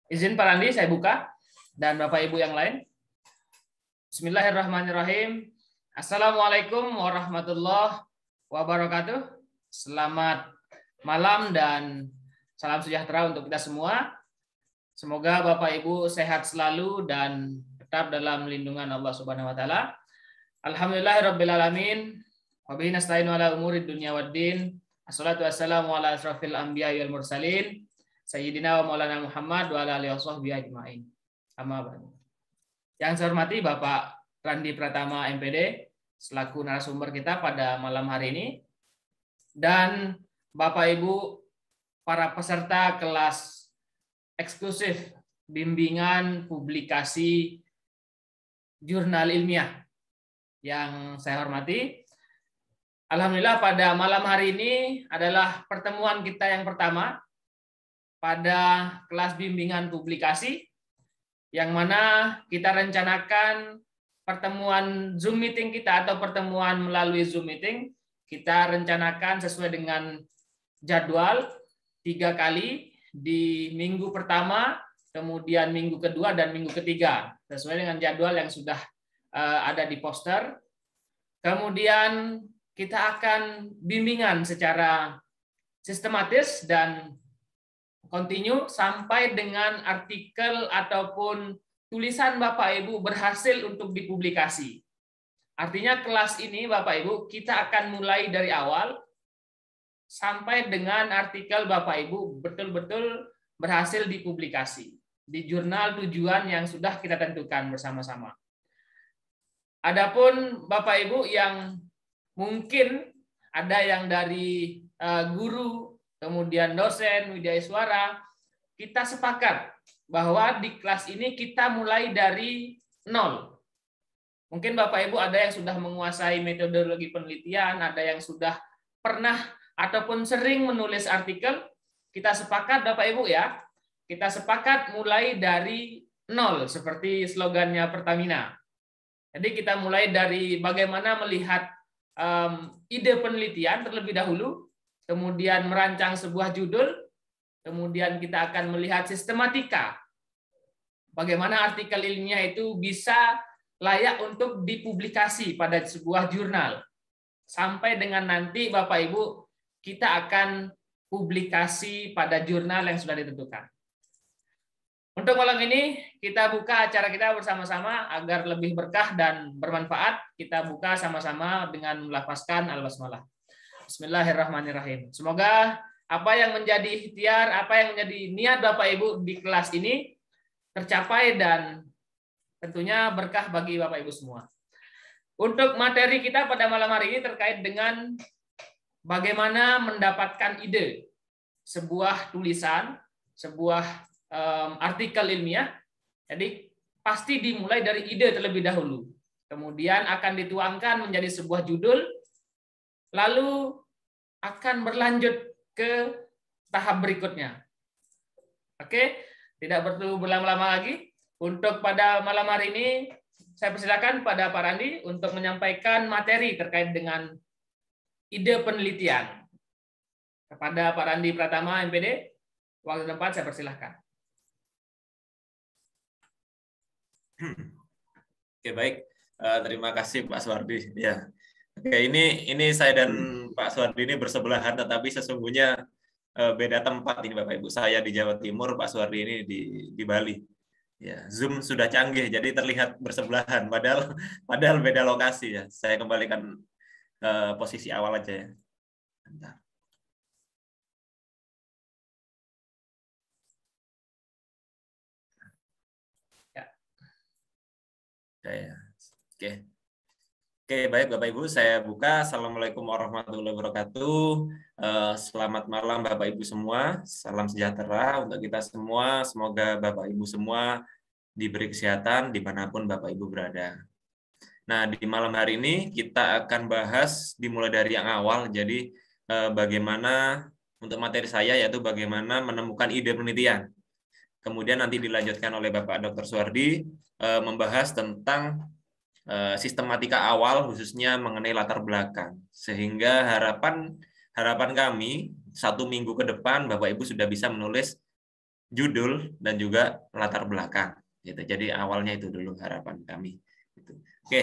Izin Pak Randi, saya buka. Dan Bapak Ibu yang lain. Bismillahirrahmanirrahim. Assalamualaikum warahmatullahi wabarakatuh. Selamat malam dan salam sejahtera untuk kita semua. Semoga Bapak Ibu sehat selalu dan tetap dalam lindungan Allah Subhanahu wa taala. Alhamdulillahirabbil alamin. Wa bihi nasta'inu ala umuri dunya waddin. Assalatu wassalamu ala asrofil anbiya'i wal mursalin. Sayyidina wa maulana Muhammad wa ala alihi washabbihi ajmain. Amma ba'du. Yang saya hormati Bapak Randi Pratama MPD selaku narasumber kita pada malam hari ini, dan Bapak Ibu para peserta kelas eksklusif bimbingan publikasi jurnal ilmiah yang saya hormati. Alhamdulillah pada malam hari ini adalah pertemuan kita yang pertama pada kelas bimbingan publikasi, yang mana kita rencanakan pertemuan Zoom meeting kita atau pertemuan melalui Zoom meeting, kita rencanakan sesuai dengan jadwal 3 kali di minggu pertama, kemudian minggu kedua, dan minggu ketiga, sesuai dengan jadwal yang sudah ada di poster. Kemudian kita akan bimbingan secara sistematis dan continue sampai dengan artikel ataupun tulisan Bapak Ibu berhasil untuk dipublikasi. Artinya kelas ini Bapak Ibu kita akan mulai dari awal sampai dengan artikel Bapak Ibu betul-betul berhasil dipublikasi di jurnal tujuan yang sudah kita tentukan bersama-sama. Adapun Bapak Ibu yang mungkin ada yang dari guru, kemudian dosen, widyaswara, kita sepakat bahwa di kelas ini kita mulai dari nol. Mungkin Bapak Ibu ada yang sudah menguasai metodologi penelitian, ada yang sudah pernah ataupun sering menulis artikel. Kita sepakat Bapak Ibu ya, kita sepakat mulai dari nol seperti slogannya Pertamina. Jadi kita mulai dari bagaimana melihat ide penelitian terlebih dahulu, kemudian merancang sebuah judul, kemudian kita akan melihat sistematika, bagaimana artikel ilmiah itu bisa layak untuk dipublikasi pada sebuah jurnal. Sampai dengan nanti Bapak Ibu, kita akan publikasi pada jurnal yang sudah ditentukan. Untuk malam ini, kita buka acara kita bersama-sama agar lebih berkah dan bermanfaat. Kita buka sama-sama dengan melafazkan al-basmalah. Bismillahirrahmanirrahim. Semoga apa yang menjadi ikhtiar, apa yang menjadi niat Bapak Ibu di kelas ini tercapai dan tentunya berkah bagi Bapak Ibu semua. Untuk materi kita pada malam hari ini terkait dengan bagaimana mendapatkan ide sebuah tulisan, sebuah artikel ilmiah. Jadi pasti dimulai dari ide terlebih dahulu. Kemudian akan dituangkan menjadi sebuah judul, lalu akan berlanjut ke tahap berikutnya. Oke, tidak perlu berlama-lama lagi. Untuk pada malam hari ini, saya persilakan pada Pak Randi untuk menyampaikan materi terkait dengan ide penelitian. Kepada Pak Randi Pratama, MPD, waktu tempat saya persilahkan. Oke, baik. Terima kasih Pak Suwardi. Ya. Oke, ini saya dan Pak Suwardi ini bersebelahan, tetapi sesungguhnya beda tempat ini Bapak Ibu. Saya di Jawa Timur, Pak Suwardi ini di Bali. Ya, Zoom sudah canggih, jadi terlihat bersebelahan. Padahal beda lokasi ya. Saya kembalikan posisi awal aja ya. Bentar. Oke, baik Bapak Ibu, saya buka. Assalamualaikum warahmatullahi wabarakatuh. Selamat malam Bapak Ibu semua. Salam sejahtera untuk kita semua. Semoga Bapak Ibu semua diberi kesehatan dimanapun Bapak Ibu berada. Nah, di malam hari ini kita akan bahas dimulai dari yang awal. Jadi bagaimana untuk materi saya yaitu bagaimana menemukan ide penelitian. Kemudian nanti dilanjutkan oleh Bapak Dr. Suwardi membahas tentang sistematika awal khususnya mengenai latar belakang, sehingga harapan kami 1 minggu ke depan Bapak Ibu sudah bisa menulis judul dan juga latar belakang. Gitu. Jadi awalnya itu dulu harapan kami. Gitu. Oke,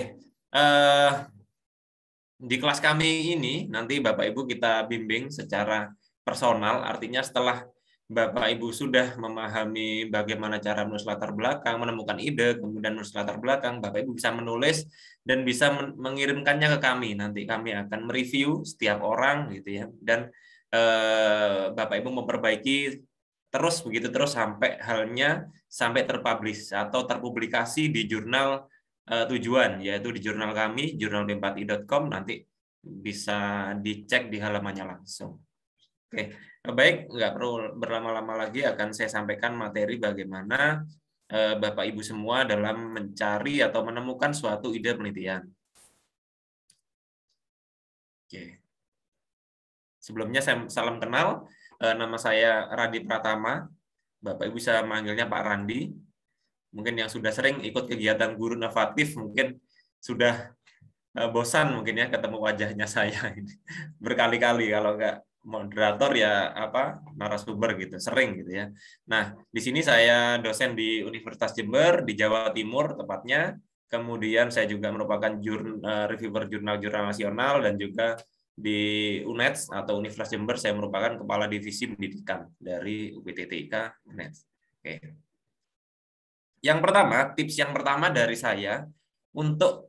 di kelas kami ini nanti Bapak Ibu kita bimbing secara personal, artinya setelah Bapak Ibu sudah memahami bagaimana cara menulis latar belakang, menemukan ide, kemudian menulis latar belakang, Bapak Ibu bisa menulis dan bisa mengirimkannya ke kami. Nanti kami akan mereview setiap orang gitu ya. Dan Bapak Ibu memperbaiki terus begitu terus sampai terpublish atau terpublikasi di jurnal tujuan, yaitu di jurnal kami, jurnalb4i.com, nanti bisa dicek di halamannya langsung. Oke, baik, nggak perlu berlama-lama lagi, akan saya sampaikan materi bagaimana Bapak Ibu semua dalam mencari atau menemukan suatu ide penelitian. Oke. Sebelumnya saya salam kenal, nama saya Randi Pratama, Bapak Ibu bisa manggilnya Pak Randi. Mungkin yang sudah sering ikut kegiatan guru inovatif mungkin sudah bosan mungkin ya ketemu wajahnya saya ini berkali-kali, kalau nggak moderator ya narasumber gitu, sering gitu ya. Nah, di sini saya dosen di Universitas Jember di Jawa Timur tepatnya. Kemudian saya juga merupakan reviewer jurnal-jurnal nasional, dan juga di UNED atau Universitas Jember saya merupakan kepala divisi pendidikan dari UPTTIK UNED. Oke. Yang pertama, tips yang pertama dari saya untuk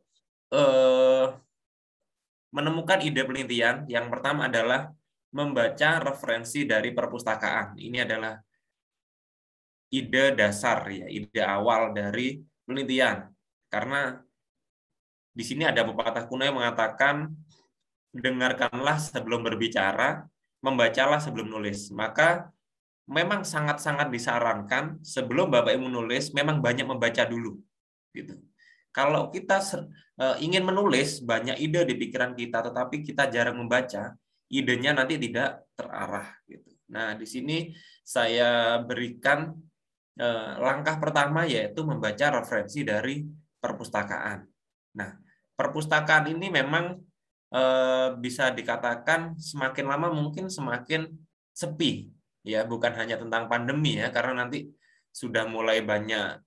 menemukan ide penelitian, yang pertama adalah membaca referensi dari perpustakaan. Ini adalah ide dasar ya, ide awal dari penelitian. Karena di sini ada pepatah kuno yang mengatakan, dengarkanlah sebelum berbicara, membacalah sebelum nulis. Maka memang sangat-sangat disarankan sebelum Bapak Ibu menulis memang banyak membaca dulu gitu. Kalau kita ingin menulis, banyak ide di pikiran kita, tetapi kita jarang membaca, idenya nanti tidak terarah. Gitu. Nah, di sini saya berikan langkah pertama, yaitu membaca referensi dari perpustakaan. Nah, perpustakaan ini memang bisa dikatakan semakin lama mungkin semakin sepi, ya, bukan hanya tentang pandemi ya, karena nanti sudah mulai banyak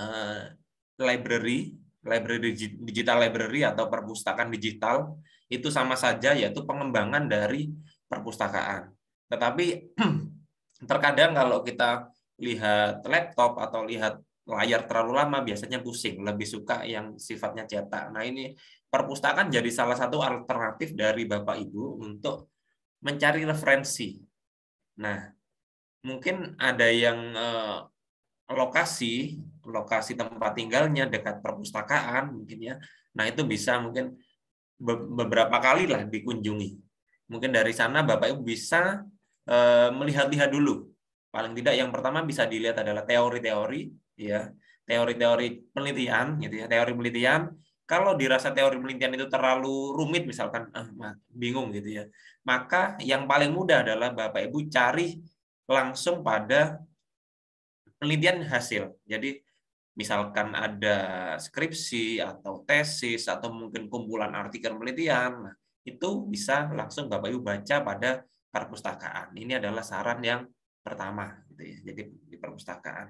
digital library atau perpustakaan digital, itu sama saja yaitu pengembangan dari perpustakaan. Tetapi terkadang kalau kita lihat laptop atau lihat layar terlalu lama biasanya pusing, lebih suka yang sifatnya cetak. Nah, ini perpustakaan jadi salah satu alternatif dari Bapak Ibu untuk mencari referensi. Nah, mungkin ada yang lokasi tempat tinggalnya dekat perpustakaan mungkin ya. Nah, itu bisa mungkin beberapa kali lah dikunjungi. Mungkin dari sana Bapak Ibu bisa melihat-lihat dulu. Paling tidak yang pertama bisa dilihat adalah teori-teori ya, teori-teori penelitian gitu ya, teori penelitian. Kalau dirasa teori penelitian itu terlalu rumit misalkan bingung gitu ya, maka yang paling mudah adalah Bapak Ibu cari langsung pada penelitian hasil. Jadi misalkan ada skripsi atau tesis atau mungkin kumpulan artikel penelitian, nah, itu bisa langsung Bapak Ibu baca pada perpustakaan. Ini adalah saran yang pertama gitu ya. Jadi di perpustakaan.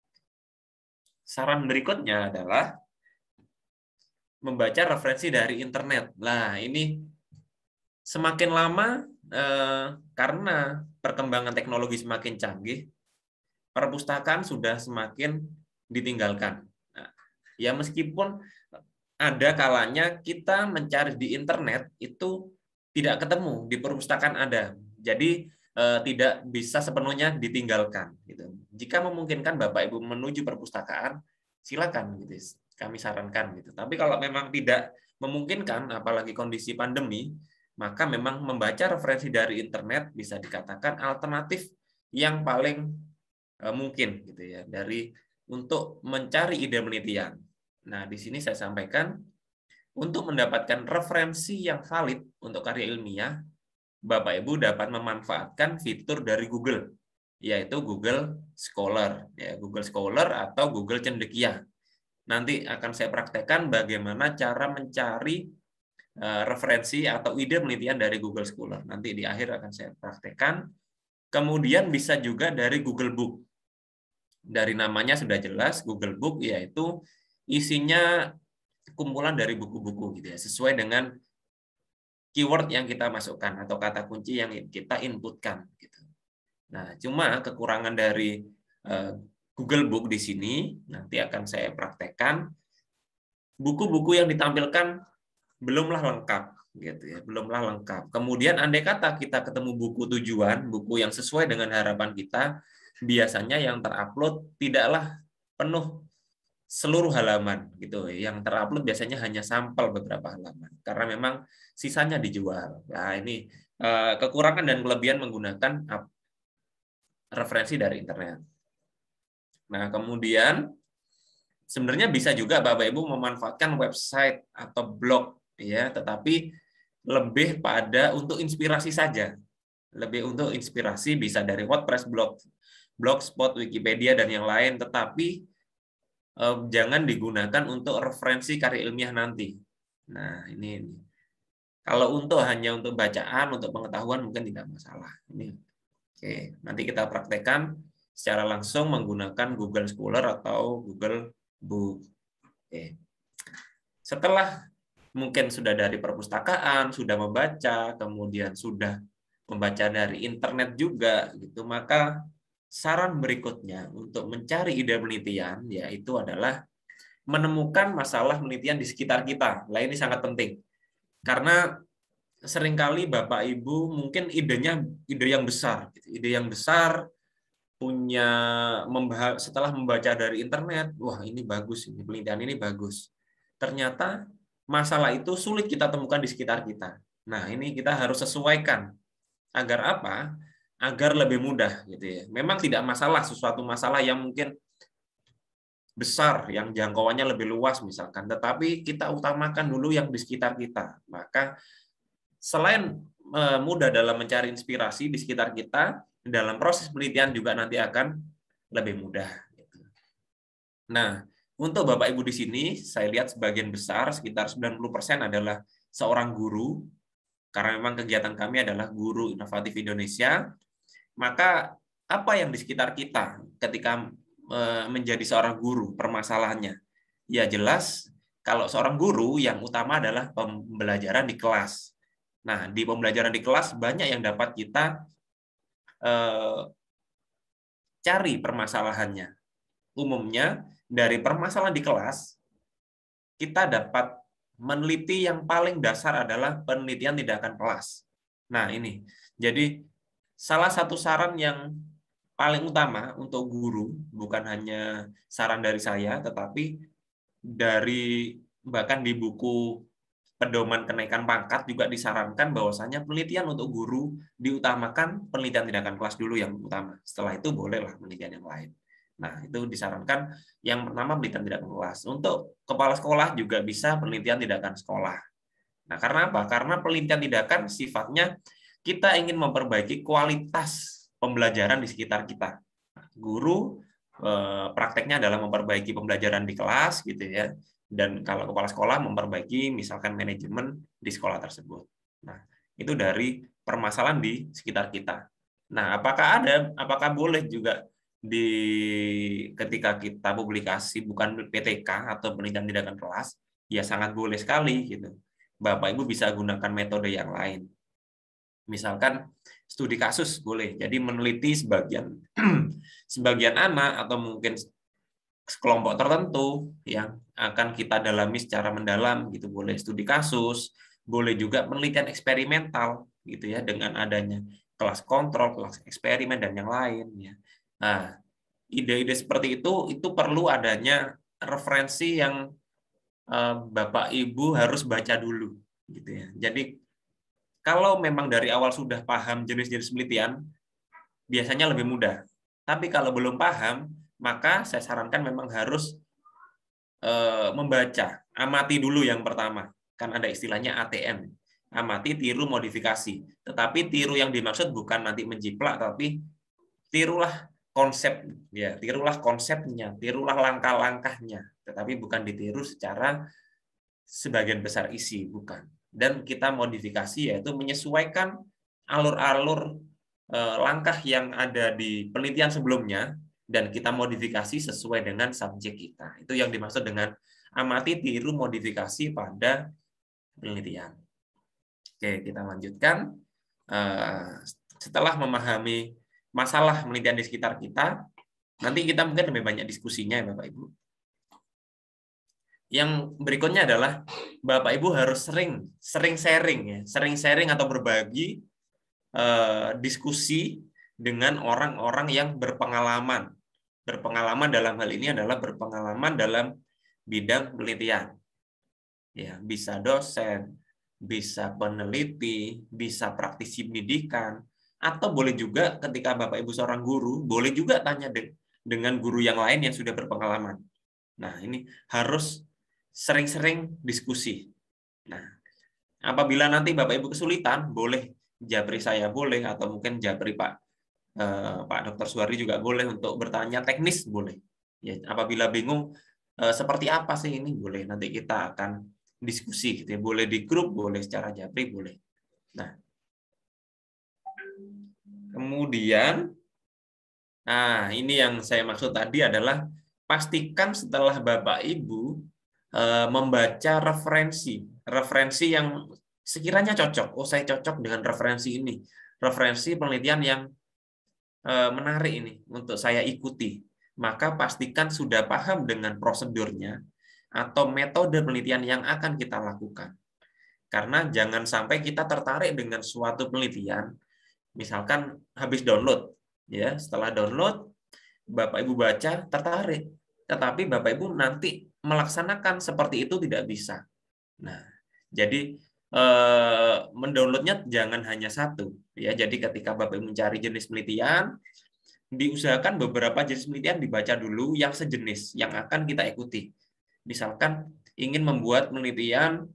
Saran berikutnya adalah membaca referensi dari internet. Nah, ini semakin lama karena perkembangan teknologi semakin canggih, perpustakaan sudah semakin ditinggalkan. Nah, ya meskipun ada kalanya kita mencari di internet itu tidak ketemu, di perpustakaan ada. Jadi tidak bisa sepenuhnya ditinggalkan. Gitu. Jika memungkinkan Bapak Ibu menuju perpustakaan, silakan gitu. Kami sarankan gitu. Tapi kalau memang tidak memungkinkan, apalagi kondisi pandemi, maka memang membaca referensi dari internet bisa dikatakan alternatif yang paling mungkin gitu ya dari untuk mencari ide penelitian. Nah, di sini saya sampaikan untuk mendapatkan referensi yang valid untuk karya ilmiah, Bapak Ibu dapat memanfaatkan fitur dari Google, yaitu Google Scholar, ya, Google Scholar atau Google Cendekia. Nanti akan saya praktekkan bagaimana cara mencari referensi atau ide penelitian dari Google Scholar. Nanti di akhir akan saya praktekkan. Kemudian bisa juga dari Google Book. dari namanya sudah jelas, Google Book yaitu isinya kumpulan dari buku-buku gitu ya, sesuai dengan keyword yang kita masukkan atau kata kunci yang kita inputkan gitu. Nah, cuma kekurangan dari Google Book di sini nanti akan saya praktekkan, buku-buku yang ditampilkan belumlah lengkap gitu ya, belumlah lengkap. Kemudian andai kata kita ketemu buku tujuan, buku yang sesuai dengan harapan kita, biasanya yang terupload tidaklah penuh seluruh halaman gitu. Yang terupload biasanya hanya sampel beberapa halaman karena memang sisanya dijual. Nah, ini kekurangan dan kelebihan menggunakan referensi dari internet. Nah, kemudian sebenarnya bisa juga Bapak Ibu memanfaatkan website atau blog ya, tetapi lebih pada untuk inspirasi saja. Lebih untuk inspirasi, bisa dari WordPress, Blogspot, Wikipedia dan yang lain, tetapi jangan digunakan untuk referensi karya ilmiah nanti. Nah, ini. Kalau hanya untuk bacaan, untuk pengetahuan mungkin tidak masalah. Ini. Oke, nanti kita praktekkan secara langsung menggunakan Google Scholar atau Google Book. Oke. Setelah mungkin sudah dari perpustakaan, sudah membaca, kemudian sudah membaca dari internet juga, gitu, maka saran berikutnya untuk mencari ide penelitian yaitu adalah menemukan masalah penelitian di sekitar kita. Nah, ini sangat penting. Karena seringkali Bapak Ibu mungkin ide yang besar, ide yang besar punya setelah membaca dari internet, wah ini bagus, ini penelitian ini bagus. Ternyata masalah itu sulit kita temukan di sekitar kita. Nah, ini kita harus sesuaikan. Agar apa? Agar lebih mudah gitu ya. Memang tidak masalah sesuatu masalah yang mungkin besar, yang jangkauannya lebih luas misalkan, tetapi kita utamakan dulu yang di sekitar kita. Maka selain mudah dalam mencari inspirasi di sekitar kita, dalam proses penelitian juga nanti akan lebih mudah. Nah, untuk Bapak Ibu di sini, saya lihat sebagian besar, sekitar 90% adalah seorang guru, karena memang kegiatan kami adalah Guru Inovatif Indonesia. Maka apa yang di sekitar kita ketika menjadi seorang guru, permasalahannya? Ya jelas, kalau seorang guru yang utama adalah pembelajaran di kelas. Nah, di pembelajaran di kelas banyak yang dapat kita cari permasalahannya. Umumnya, dari permasalahan di kelas, kita dapat meneliti yang paling dasar adalah penelitian tindakan kelas. Nah, ini. Jadi, salah satu saran yang paling utama untuk guru, bukan hanya saran dari saya, tetapi bahkan di buku Pedoman Kenaikan Pangkat juga disarankan bahwasanya penelitian untuk guru diutamakan penelitian tindakan kelas dulu yang utama. Setelah itu bolehlah penelitian yang lain. Nah, itu disarankan yang pertama penelitian tindakan kelas. Untuk kepala sekolah juga bisa penelitian tindakan sekolah. Nah, karena apa? Karena penelitian tindakan sifatnya kita ingin memperbaiki kualitas pembelajaran di sekitar kita. Guru prakteknya adalah memperbaiki pembelajaran di kelas gitu ya. Dan kalau kepala sekolah memperbaiki misalkan manajemen di sekolah tersebut. Nah, itu dari permasalahan di sekitar kita. Nah, apakah boleh juga ketika kita publikasi bukan PTK atau penelitian tindakan kelas? Ya sangat boleh sekali gitu. Bapak Ibu bisa gunakan metode yang lain. Misalkan studi kasus boleh. Jadi meneliti sebagian anak atau mungkin kelompok tertentu yang akan kita dalami secara mendalam gitu, boleh studi kasus, boleh juga penelitian eksperimental gitu ya, dengan adanya kelas kontrol, kelas eksperimen dan yang lain ya. Nah, ide-ide seperti itu perlu adanya referensi yang Bapak Ibu harus baca dulu gitu ya. Jadi kalau memang dari awal sudah paham jenis-jenis penelitian, biasanya lebih mudah. Tapi kalau belum paham, maka saya sarankan memang harus membaca, amati dulu yang pertama. Kan ada istilahnya ATM, amati, tiru, modifikasi. Tetapi tiru yang dimaksud bukan nanti menjiplak, tapi tirulah konsep, ya, tirulah konsepnya, tirulah langkah-langkahnya. Tetapi bukan ditiru secara sebagian besar isi, bukan. Dan kita modifikasi yaitu menyesuaikan alur-alur langkah yang ada di penelitian sebelumnya dan kita modifikasi sesuai dengan subjek kita. Itu yang dimaksud dengan amati, tiru, modifikasi pada penelitian. Oke, kita lanjutkan. Setelah memahami masalah penelitian di sekitar kita, nanti kita mungkin lebih banyak diskusinya ya Bapak Ibu. Yang berikutnya adalah Bapak Ibu harus sering sharing ya, sering sharing atau berbagi diskusi dengan orang-orang yang berpengalaman. Berpengalaman dalam hal ini adalah berpengalaman dalam bidang penelitian. Ya, bisa dosen, bisa peneliti, bisa praktisi pendidikan, atau boleh juga ketika Bapak Ibu seorang guru, boleh juga tanya dengan guru yang lain yang sudah berpengalaman. Nah, ini harus sering-sering diskusi. Nah, apabila nanti Bapak Ibu kesulitan, boleh japri saya boleh, atau mungkin japri Pak Dr. Suwardi juga boleh untuk bertanya teknis, boleh. Ya, apabila bingung seperti apa sih ini, boleh. Nanti kita akan diskusi, gitu ya. Boleh di grup, boleh secara japri, boleh. Nah, kemudian, nah ini yang saya maksud tadi adalah pastikan setelah Bapak Ibu membaca referensi yang sekiranya cocok. Oh, saya cocok dengan referensi ini. Referensi penelitian yang menarik ini untuk saya ikuti. Maka pastikan sudah paham dengan prosedurnya atau metode penelitian yang akan kita lakukan. Karena jangan sampai kita tertarik dengan suatu penelitian, misalkan habis download, ya setelah download Bapak Ibu baca tertarik, tetapi Bapak Ibu nanti melaksanakan seperti itu tidak bisa. Nah, jadi mendownloadnya jangan hanya satu, ya. Jadi ketika Bapak Ibu mencari jenis penelitian, diusahakan beberapa jenis penelitian dibaca dulu yang sejenis yang akan kita ikuti. Misalkan ingin membuat penelitian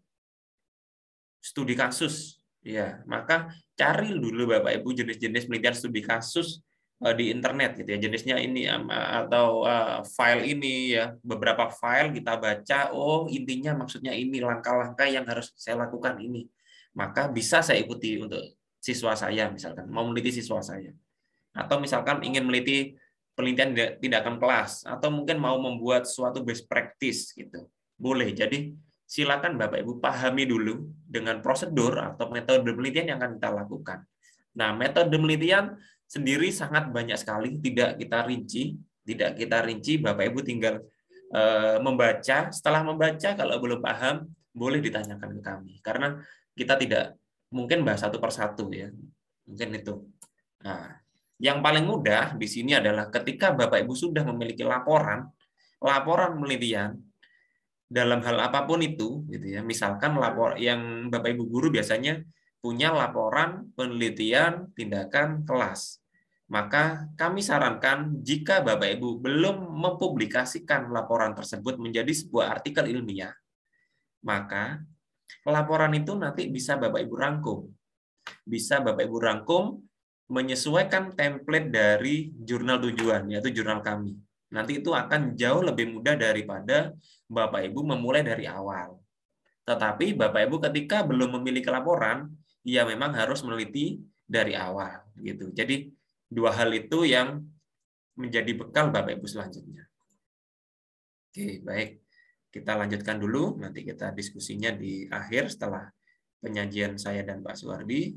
studi kasus, ya, maka cari dulu Bapak Ibu jenis-jenis penelitian studi kasus di internet, gitu ya, jenisnya ini atau file ini, ya, beberapa file kita baca, oh intinya maksudnya ini, langkah-langkah yang harus saya lakukan ini, maka bisa saya ikuti untuk siswa saya, misalkan mau meneliti siswa saya, atau misalkan ingin meneliti penelitian tindakan kelas, atau mungkin mau membuat suatu best practice, gitu, boleh. Jadi silakan Bapak Ibu pahami dulu dengan prosedur atau metode penelitian yang akan kita lakukan. Nah, metode penelitian sendiri sangat banyak sekali, tidak kita rinci, Bapak Ibu tinggal membaca. Setelah membaca, kalau belum paham, boleh ditanyakan ke kami. Karena kita tidak mungkin bahas satu persatu, ya. Mungkin itu. Nah, yang paling mudah di sini adalah ketika Bapak Ibu sudah memiliki laporan penelitian, dalam hal apapun itu, gitu ya. Misalkan lapor yang Bapak Ibu guru biasanya punya laporan penelitian tindakan kelas. Maka kami sarankan jika Bapak Ibu belum mempublikasikan laporan tersebut menjadi sebuah artikel ilmiah, maka laporan itu nanti bisa Bapak Ibu rangkum. Bisa Bapak Ibu rangkum menyesuaikan template dari jurnal tujuan, yaitu jurnal kami. Nanti itu akan jauh lebih mudah daripada Bapak Ibu memulai dari awal. Tetapi Bapak Ibu ketika belum memiliki laporan, ya memang harus meneliti dari awal, gitu. Jadi dua hal itu yang menjadi bekal Bapak Ibu selanjutnya. Oke, baik. Kita lanjutkan dulu, nanti kita diskusinya di akhir setelah penyajian saya dan Pak Suwardi.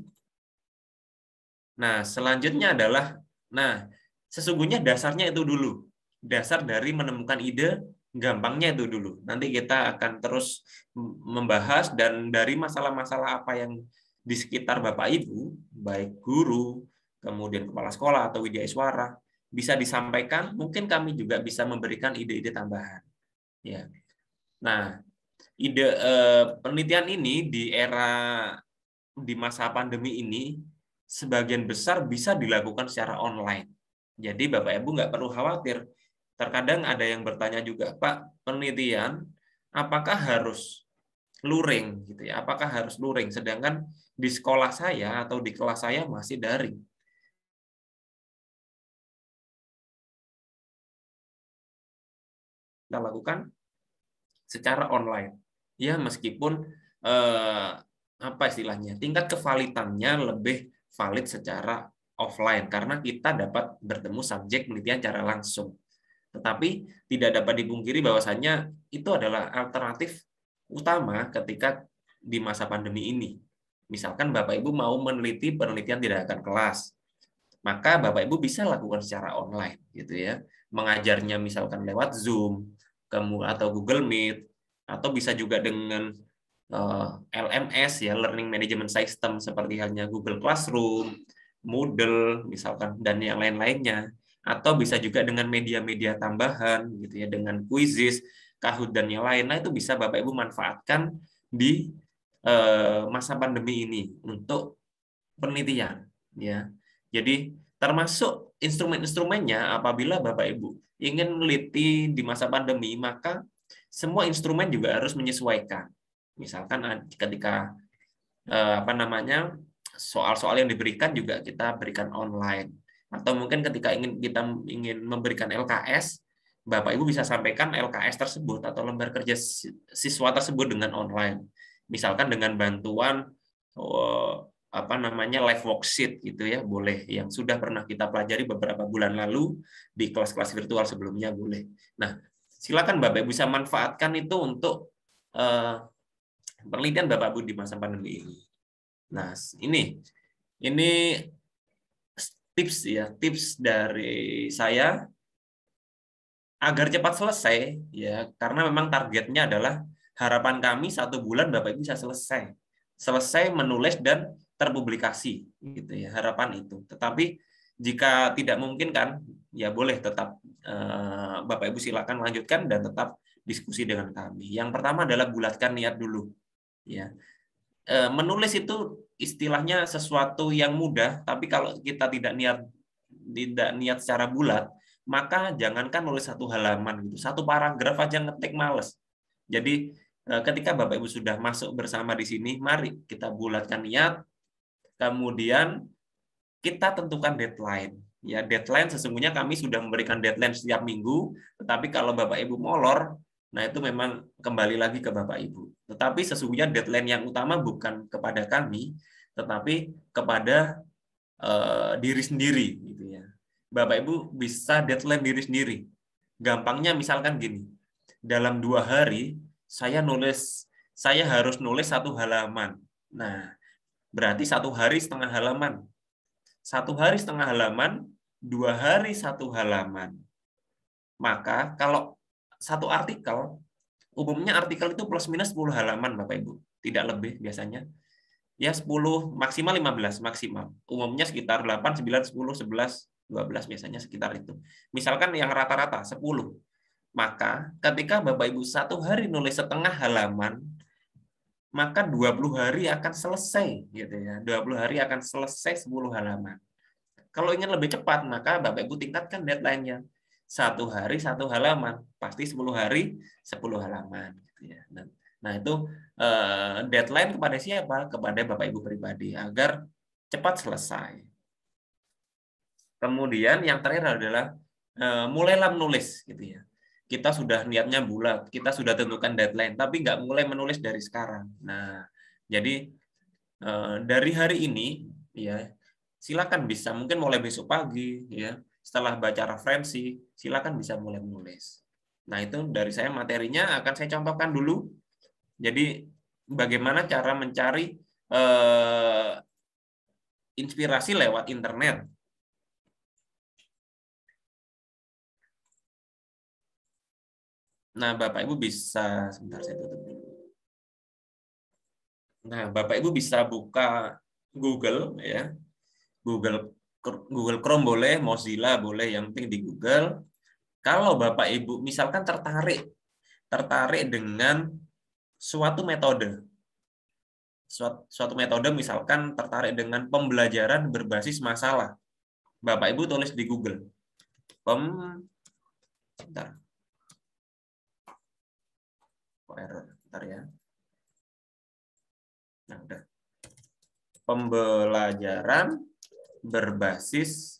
Nah, selanjutnya adalah, sesungguhnya dasarnya itu dulu. Dasar dari menemukan ide, gampangnya itu dulu. Nanti kita akan terus membahas, dan dari masalah-masalah apa yang di sekitar Bapak Ibu, baik guru, kemudian kepala sekolah atau widyaswara, bisa disampaikan, mungkin kami juga bisa memberikan ide-ide tambahan. Ya. Nah, ide penelitian ini di masa pandemi ini, sebagian besar bisa dilakukan secara online. Jadi Bapak Ibu nggak perlu khawatir. Terkadang ada yang bertanya juga, Pak, penelitian apakah harus luring, gitu ya? Apakah harus luring? Sedangkan di sekolah saya atau di kelas saya masih daring. Kita lakukan secara online. Ya, meskipun apa istilahnya, tingkat kevalidannya lebih valid secara offline karena kita dapat bertemu subjek penelitian secara langsung. Tetapi tidak dapat dipungkiri bahwasannya itu adalah alternatif utama ketika di masa pandemi ini. Misalkan Bapak Ibu mau meneliti penelitian tidak akan kelas, maka Bapak Ibu bisa lakukan secara online gitu ya. Mengajarnya misalkan lewat Zoom, atau Google Meet, atau bisa juga dengan LMS ya, Learning Management System seperti halnya Google Classroom, Moodle misalkan dan yang lain-lainnya, atau bisa juga dengan media-media tambahan gitu ya, dengan Quizizz, Kahoot dan yang lain. Nah, itu bisa Bapak Ibu manfaatkan di masa pandemi ini untuk penelitian ya. Jadi termasuk instrumen-instrumennya apabila Bapak Ibu ingin meneliti di masa pandemi, maka semua instrumen juga harus menyesuaikan. Misalkan ketika soal-soal yang diberikan juga kita berikan online, atau mungkin ketika kita ingin memberikan LKS, Bapak Ibu bisa sampaikan LKS tersebut atau lembar kerja siswa tersebut dengan online, misalkan dengan bantuan live worksheet gitu ya, boleh, yang sudah pernah kita pelajari beberapa bulan lalu di kelas-kelas virtual sebelumnya boleh. Nah, silakan Bapak Ibu bisa manfaatkan itu untuk penelitian Bapak Ibu di masa pandemi ini. Nah, ini tips ya, tips dari saya agar cepat selesai ya, karena memang targetnya adalah harapan kami 1 bulan Bapak Ibu bisa selesai menulis dan terpublikasi gitu ya, harapan itu. Tetapi jika tidak mungkin kan, ya boleh tetap Bapak Ibu silakan lanjutkan dan tetap diskusi dengan kami. Yang pertama adalah bulatkan niat dulu ya. Menulis itu istilahnya sesuatu yang mudah, tapi kalau kita tidak niat secara bulat, maka jangankan nulis 1 halaman gitu, 1 paragraf aja ngetik males. Jadi ketika Bapak Ibu sudah masuk bersama di sini, mari kita bulatkan niat, kemudian kita tentukan deadline. Ya, deadline sesungguhnya kami sudah memberikan deadline setiap minggu, tetapi kalau Bapak Ibu molor, nah itu memang kembali lagi ke Bapak Ibu. Tetapi sesungguhnya deadline yang utama bukan kepada kami, tetapi kepada diri sendiri gitu ya. Bapak Ibu bisa deadline diri sendiri. Gampangnya misalkan gini, dalam 2 hari saya harus nulis 1 halaman. Nah, berarti 1 hari setengah halaman. 1 hari setengah halaman, 2 hari 1 halaman. Maka kalau 1 artikel, umumnya artikel itu plus minus 10 halaman Bapak Ibu, tidak lebih biasanya. Ya 10, maksimal 15, maksimal. Umumnya sekitar 8, 9, 10, 11, 12 biasanya sekitar itu. Misalkan yang rata-rata 10. Maka ketika Bapak Ibu 1 hari nulis setengah halaman, maka 20 hari akan selesai gitu ya. 20 hari akan selesai 10 halaman. Kalau ingin lebih cepat, maka Bapak Ibu tingkatkan deadline-nya. 1 hari 1 halaman, pasti 10 hari 10 halaman gitu ya. Nah, itu deadline kepada siapa? Kepada Bapak Ibu pribadi agar cepat selesai. Kemudian yang terakhir adalah mulailah menulis gitu ya. Kita sudah niatnya bulat, kita sudah tentukan deadline, tapi nggak mulai menulis dari sekarang. Nah, jadi dari hari ini ya silakan bisa, mungkin mulai besok pagi ya, setelah baca referensi, silakan bisa mulai menulis. Nah, itu dari saya materinya akan saya contohkan dulu. Jadi bagaimana cara mencari inspirasi lewat internet. Nah, Bapak Ibu bisa, sebentar saya tutup dulu. Nah, Bapak Ibu bisa buka Google ya. Google Chrome boleh, Mozilla boleh, yang penting di Google. Kalau Bapak Ibu misalkan tertarik dengan suatu metode. Suatu metode misalkan tertarik dengan pembelajaran berbasis masalah. Bapak Ibu tulis di Google. Sebentar. Bentar ya. Nah, udah. Pembelajaran berbasis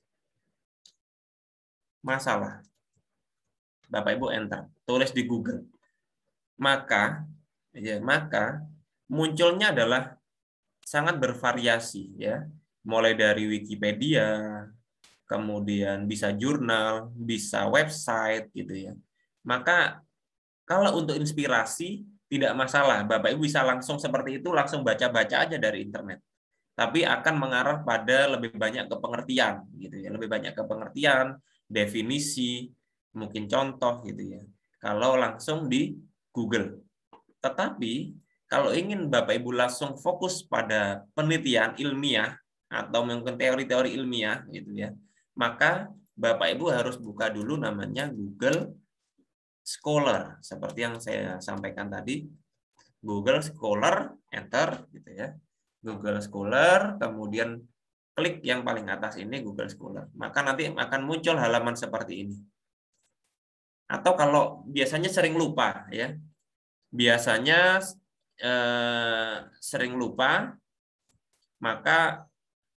masalah. Bapak Ibu enter, tulis di Google. Maka munculnya adalah sangat bervariasi ya. mulai dari Wikipedia, kemudian bisa jurnal, bisa website gitu ya. Maka kalau untuk inspirasi tidak masalah, Bapak Ibu bisa langsung seperti itu, langsung baca-baca aja dari internet. Tapi akan mengarah pada lebih banyak ke pengertian gitu ya, lebih banyak ke pengertian, definisi, mungkin contoh gitu ya. Kalau langsung di Google. Tetapi kalau ingin Bapak Ibu langsung fokus pada penelitian ilmiah atau mungkin teori-teori ilmiah gitu ya, maka Bapak Ibu harus buka dulu namanya Google Scholar seperti yang saya sampaikan tadi. Google Scholar, enter gitu ya. Google Scholar, kemudian klik yang paling atas ini Google Scholar. Maka nanti akan muncul halaman seperti ini. Atau kalau biasanya sering lupa ya. Biasanya sering lupa, maka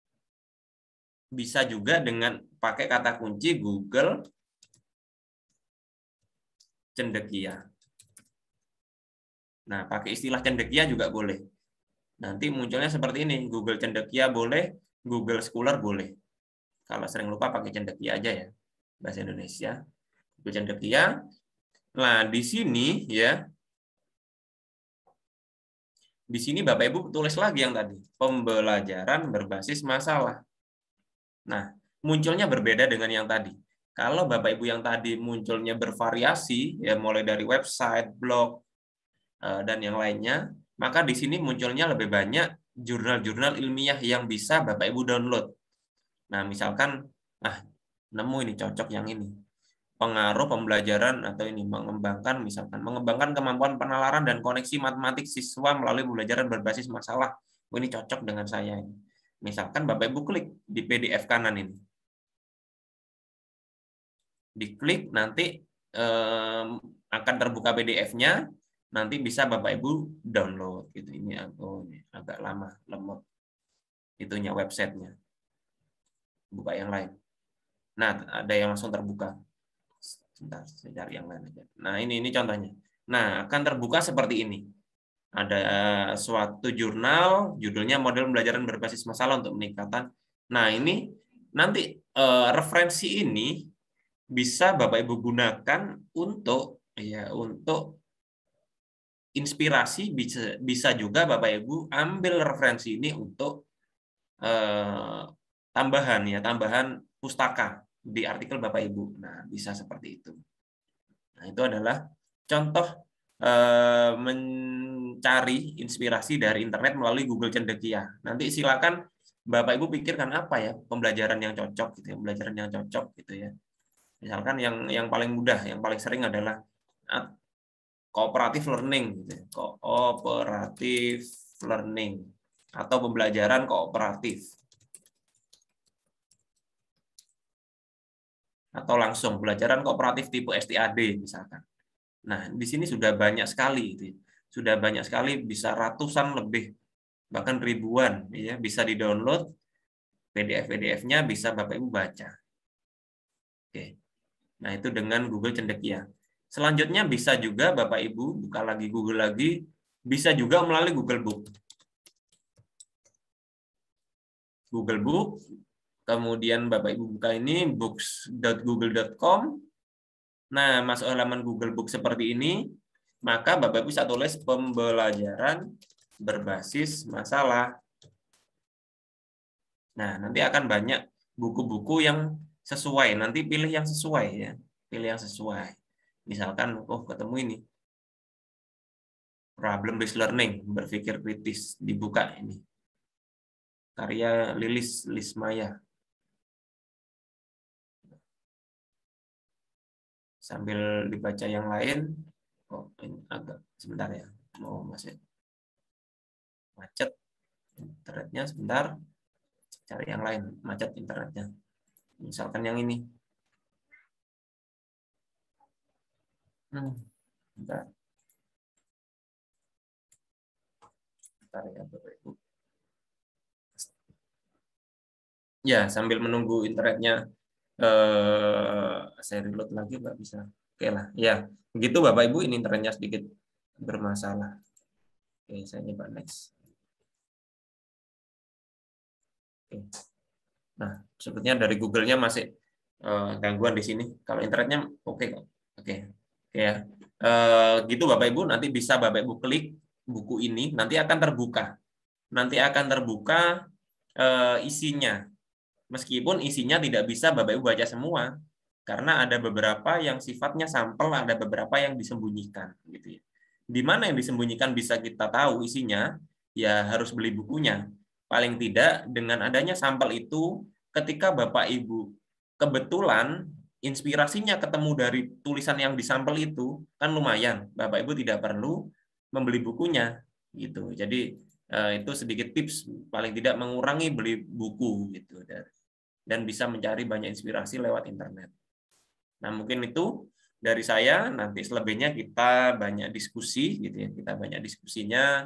bisa juga dengan pakai kata kunci Google cendekia. Nah, pakai istilah cendekia juga boleh. Nanti munculnya seperti ini, Google cendekia boleh, Google Scholar boleh. Kalau sering lupa pakai cendekia aja ya, bahasa Indonesia. Google cendekia. Nah, di sini ya, di sini Bapak Ibu tulis lagi yang tadi, pembelajaran berbasis masalah. Nah, munculnya berbeda dengan yang tadi. Kalau Bapak Ibu yang tadi munculnya bervariasi, ya mulai dari website, blog, dan yang lainnya, maka di sini munculnya lebih banyak jurnal-jurnal ilmiah yang bisa Bapak Ibu download. Nah, misalkan, nemu ini cocok yang ini. Pengaruh pembelajaran atau ini mengembangkan, misalkan mengembangkan kemampuan penalaran dan koneksi matematik siswa melalui pembelajaran berbasis masalah. Ini cocok dengan saya. Misalkan Bapak Ibu klik di PDF kanan ini. Diklik nanti akan terbuka PDF-nya. Nanti bisa Bapak Ibu download gitu. Ini agak lama, lemot itunya websitenya. Buka yang lain. Nah, ada yang langsung terbuka. Sebentar, saya cari yang lain aja. Nah, ini contohnya. Nah, akan terbuka seperti ini. Ada suatu jurnal, judulnya Model Pembelajaran Berbasis Masalah untuk Peningkatan. Nah, ini nanti referensi ini bisa Bapak Ibu gunakan untuk inspirasi, bisa juga Bapak Ibu ambil referensi ini untuk tambahan pustaka di artikel Bapak Ibu. Nah, bisa seperti itu. Nah, itu adalah contoh mencari inspirasi dari internet melalui Google Cendekia. Nanti silakan Bapak Ibu pikirkan apa ya pembelajaran yang cocok gitu ya, pembelajaran yang cocok gitu ya. Misalkan yang paling mudah, yang paling sering adalah cooperative learning gitu ya. Cooperative learning atau pembelajaran kooperatif. Atau langsung pembelajaran kooperatif tipe STAD misalkan. Nah, di sini sudah banyak sekali gitu ya. Sudah banyak sekali, bisa ratusan lebih, bahkan ribuan ya, bisa di-download PDF-nya bisa Bapak Ibu baca. Oke. Nah, itu dengan Google Cendekia. Selanjutnya bisa juga Bapak Ibu buka lagi Google lagi, bisa juga melalui Google Book. Google Book, kemudian Bapak Ibu buka ini books.google.com. Nah, masuk halaman Google Book seperti ini, maka Bapak Ibu bisa tulis pembelajaran berbasis masalah. Nah, nanti akan banyak buku-buku yang sesuai. Nanti pilih yang sesuai ya. Pilih yang sesuai. Misalkan, ketemu ini. Problem based learning, berpikir kritis, dibuka ini. Karya Lilis Lismaya. Sambil dibaca yang lain. Ini agak sebentar ya. Masih macet internetnya sebentar. Cari yang lain, macet internetnya. Misalkan yang ini. Bentar. Bentar ya, Bapak Ibu. Ya, sambil menunggu internetnya saya reload lagi, Mbak, bisa. Oke lah, ya. Begitu Bapak Ibu, ini internetnya sedikit bermasalah. Oke, saya coba next. Nah, sepertinya dari Google-nya masih gangguan di sini. Kalau internetnya oke kok. Oke ya. Gitu Bapak Ibu, nanti bisa Bapak Ibu klik buku ini, nanti akan terbuka. Nanti akan terbuka isinya. Meskipun isinya tidak bisa Bapak Ibu baca semua, karena ada beberapa yang sifatnya sampel, ada beberapa yang disembunyikan, gitu ya. Di mana yang disembunyikan bisa kita tahu isinya, ya harus beli bukunya. Paling tidak dengan adanya sampel itu, ketika Bapak Ibu kebetulan inspirasinya ketemu dari tulisan yang disampel itu, kan lumayan. Bapak Ibu tidak perlu membeli bukunya, gitu. Jadi itu sedikit tips, paling tidak mengurangi beli buku, gitu, dan bisa mencari banyak inspirasi lewat internet. Nah, mungkin itu dari saya. Nanti selebihnya kita banyak diskusi, gitu ya. Kita banyak diskusinya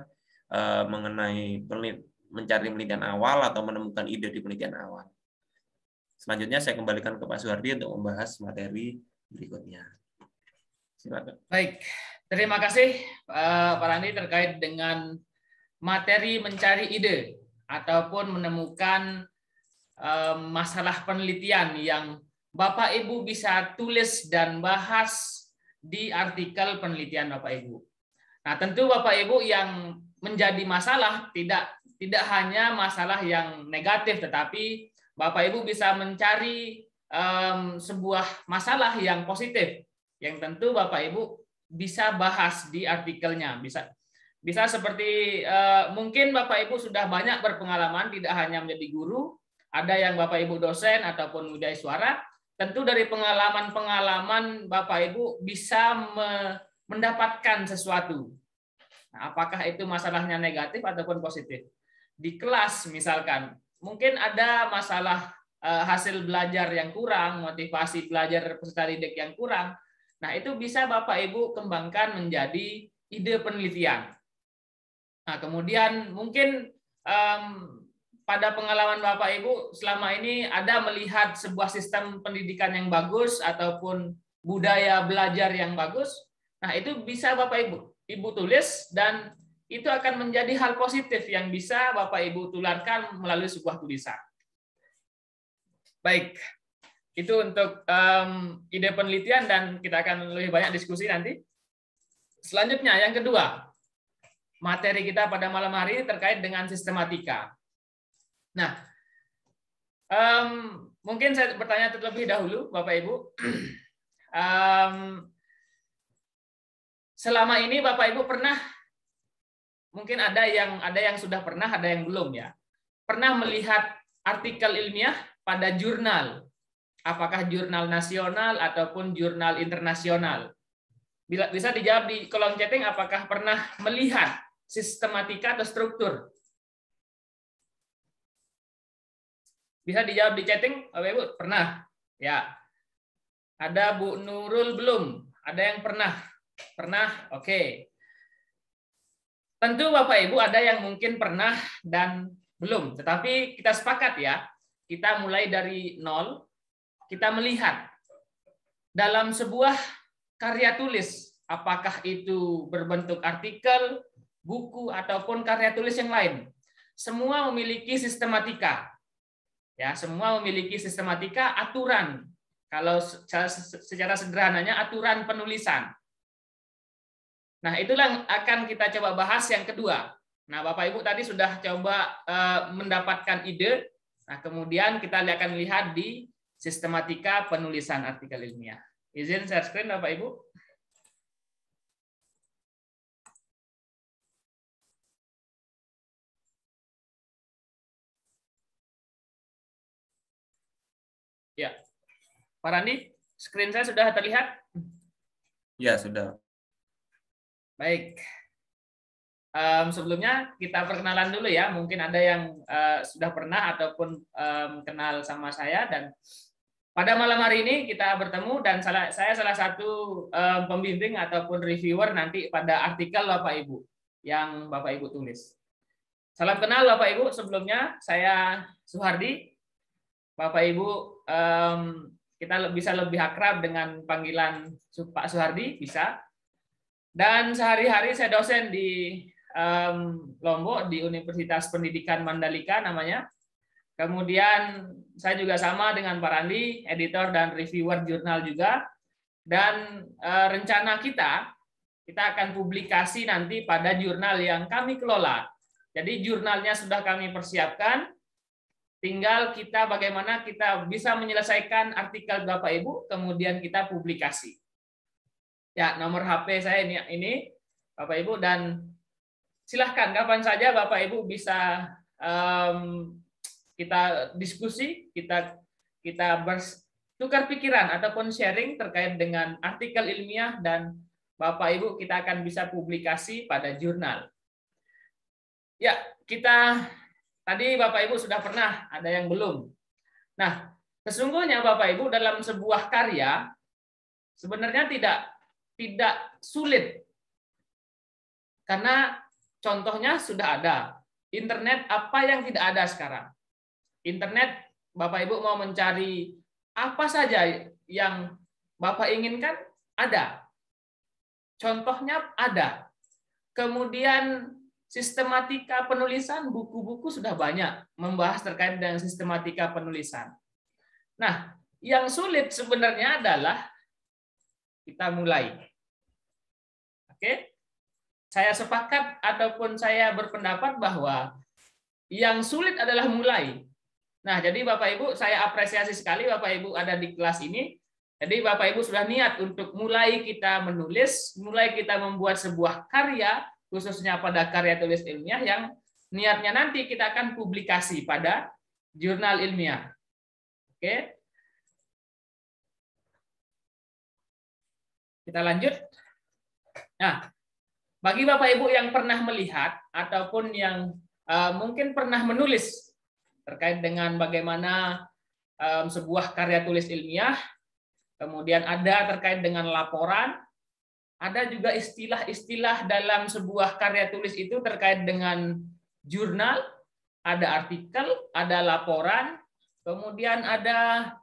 mengenai mencari penelitian awal atau menemukan ide di penelitian awal. Selanjutnya saya kembalikan ke Pak Suhardi untuk membahas materi berikutnya. Silakan. Baik, terima kasih Pak Randi terkait dengan materi mencari ide ataupun menemukan masalah penelitian yang Bapak Ibu bisa tulis dan bahas di artikel penelitian Bapak Ibu. Nah, tentu Bapak Ibu yang menjadi masalah tidak hanya masalah yang negatif, tetapi Bapak Ibu bisa mencari sebuah masalah yang positif yang tentu Bapak Ibu bisa bahas di artikelnya. Bisa seperti mungkin Bapak Ibu sudah banyak berpengalaman, tidak hanya menjadi guru, ada yang Bapak Ibu dosen ataupun widaiswara. Tentu dari pengalaman-pengalaman Bapak Ibu bisa mendapatkan sesuatu. Nah, apakah itu masalahnya negatif ataupun positif? Di kelas misalkan, mungkin ada masalah hasil belajar yang kurang, motivasi belajar peserta didik yang kurang. Nah, itu bisa Bapak Ibu kembangkan menjadi ide penelitian. Nah, kemudian mungkin pada pengalaman Bapak Ibu selama ini ada melihat sebuah sistem pendidikan yang bagus ataupun budaya belajar yang bagus. Nah, itu bisa Bapak Ibu tulis dan itu akan menjadi hal positif yang bisa Bapak Ibu tularkan melalui sebuah tulisan. Baik, itu untuk ide penelitian dan kita akan lebih banyak diskusi nanti. Selanjutnya, yang kedua, materi kita pada malam hari ini terkait dengan sistematika. Nah, mungkin saya bertanya terlebih dahulu, Bapak Ibu. Selama ini Bapak Ibu pernah, mungkin ada yang sudah pernah, ada yang belum ya. Pernah melihat artikel ilmiah pada jurnal, apakah jurnal nasional ataupun jurnal internasional? Bisa dijawab di kolom chatting, apakah pernah melihat sistematika atau struktur? Bisa dijawab di chatting, Bapak Ibu? Pernah? Ya. Ada Bu Nurul belum? Ada yang pernah? Pernah? Oke. Tentu Bapak Ibu ada yang mungkin pernah dan belum. Tetapi kita sepakat ya, kita mulai dari nol, kita melihat dalam sebuah karya tulis, apakah itu berbentuk artikel, buku, ataupun karya tulis yang lain. Semua memiliki sistematika. Ya, semua memiliki sistematika, aturan. Kalau secara sederhananya aturan penulisan. Nah, itulah yang akan kita coba bahas yang kedua. Nah, Bapak Ibu tadi sudah coba mendapatkan ide. Nah, kemudian kita akan lihat di sistematika penulisan artikel ilmiah. Izin share screen Bapak Ibu. Ya, Pak Randi, screen saya sudah terlihat? Ya, sudah. Baik. Sebelumnya kita perkenalan dulu ya. Mungkin ada yang sudah pernah ataupun kenal sama saya, dan pada malam hari ini kita bertemu dan saya salah satu pembimbing ataupun reviewer nanti pada artikel Bapak Ibu yang Bapak Ibu tulis. Salam kenal Bapak Ibu. Sebelumnya saya Suhardi. Bapak Ibu kita bisa lebih akrab dengan panggilan Pak Suhardi, bisa. Dan sehari-hari saya dosen di Lombok di Universitas Pendidikan Mandalika namanya. Kemudian saya juga sama dengan Pak Randi, editor dan reviewer jurnal juga. Dan rencana kita akan publikasi nanti pada jurnal yang kami kelola. Jadi jurnalnya sudah kami persiapkan, tinggal kita bagaimana kita bisa menyelesaikan artikel Bapak Ibu, kemudian kita publikasi. Ya, nomor HP saya ini Bapak Ibu, dan silahkan kapan saja Bapak Ibu bisa kita diskusi, kita bertukar pikiran ataupun sharing terkait dengan artikel ilmiah, dan Bapak Ibu kita akan bisa publikasi pada jurnal. Ya, kita tadi Bapak Ibu sudah pernah, ada yang belum. Nah, sesungguhnya Bapak Ibu dalam sebuah karya sebenarnya tidak sulit. Karena contohnya sudah ada. Internet, apa yang tidak ada sekarang? Internet, Bapak Ibu mau mencari apa saja yang Bapak inginkan, ada. Contohnya ada. Kemudian sistematika penulisan, buku-buku sudah banyak membahas terkait dengan sistematika penulisan. Nah, yang sulit sebenarnya adalah kita mulai. Oke? Saya sepakat ataupun saya berpendapat bahwa yang sulit adalah mulai. Nah, jadi Bapak Ibu, saya apresiasi sekali Bapak Ibu ada di kelas ini. Jadi Bapak Ibu sudah niat untuk mulai kita menulis, mulai kita membuat sebuah karya, khususnya pada karya tulis ilmiah yang niatnya nanti kita akan publikasi pada jurnal ilmiah. Oke. Kita lanjut. Nah, bagi Bapak Ibu yang pernah melihat ataupun yang mungkin pernah menulis terkait dengan bagaimana sebuah karya tulis ilmiah, kemudian ada terkait dengan laporan, ada juga istilah-istilah dalam sebuah karya tulis itu terkait dengan jurnal, ada artikel, ada laporan, kemudian ada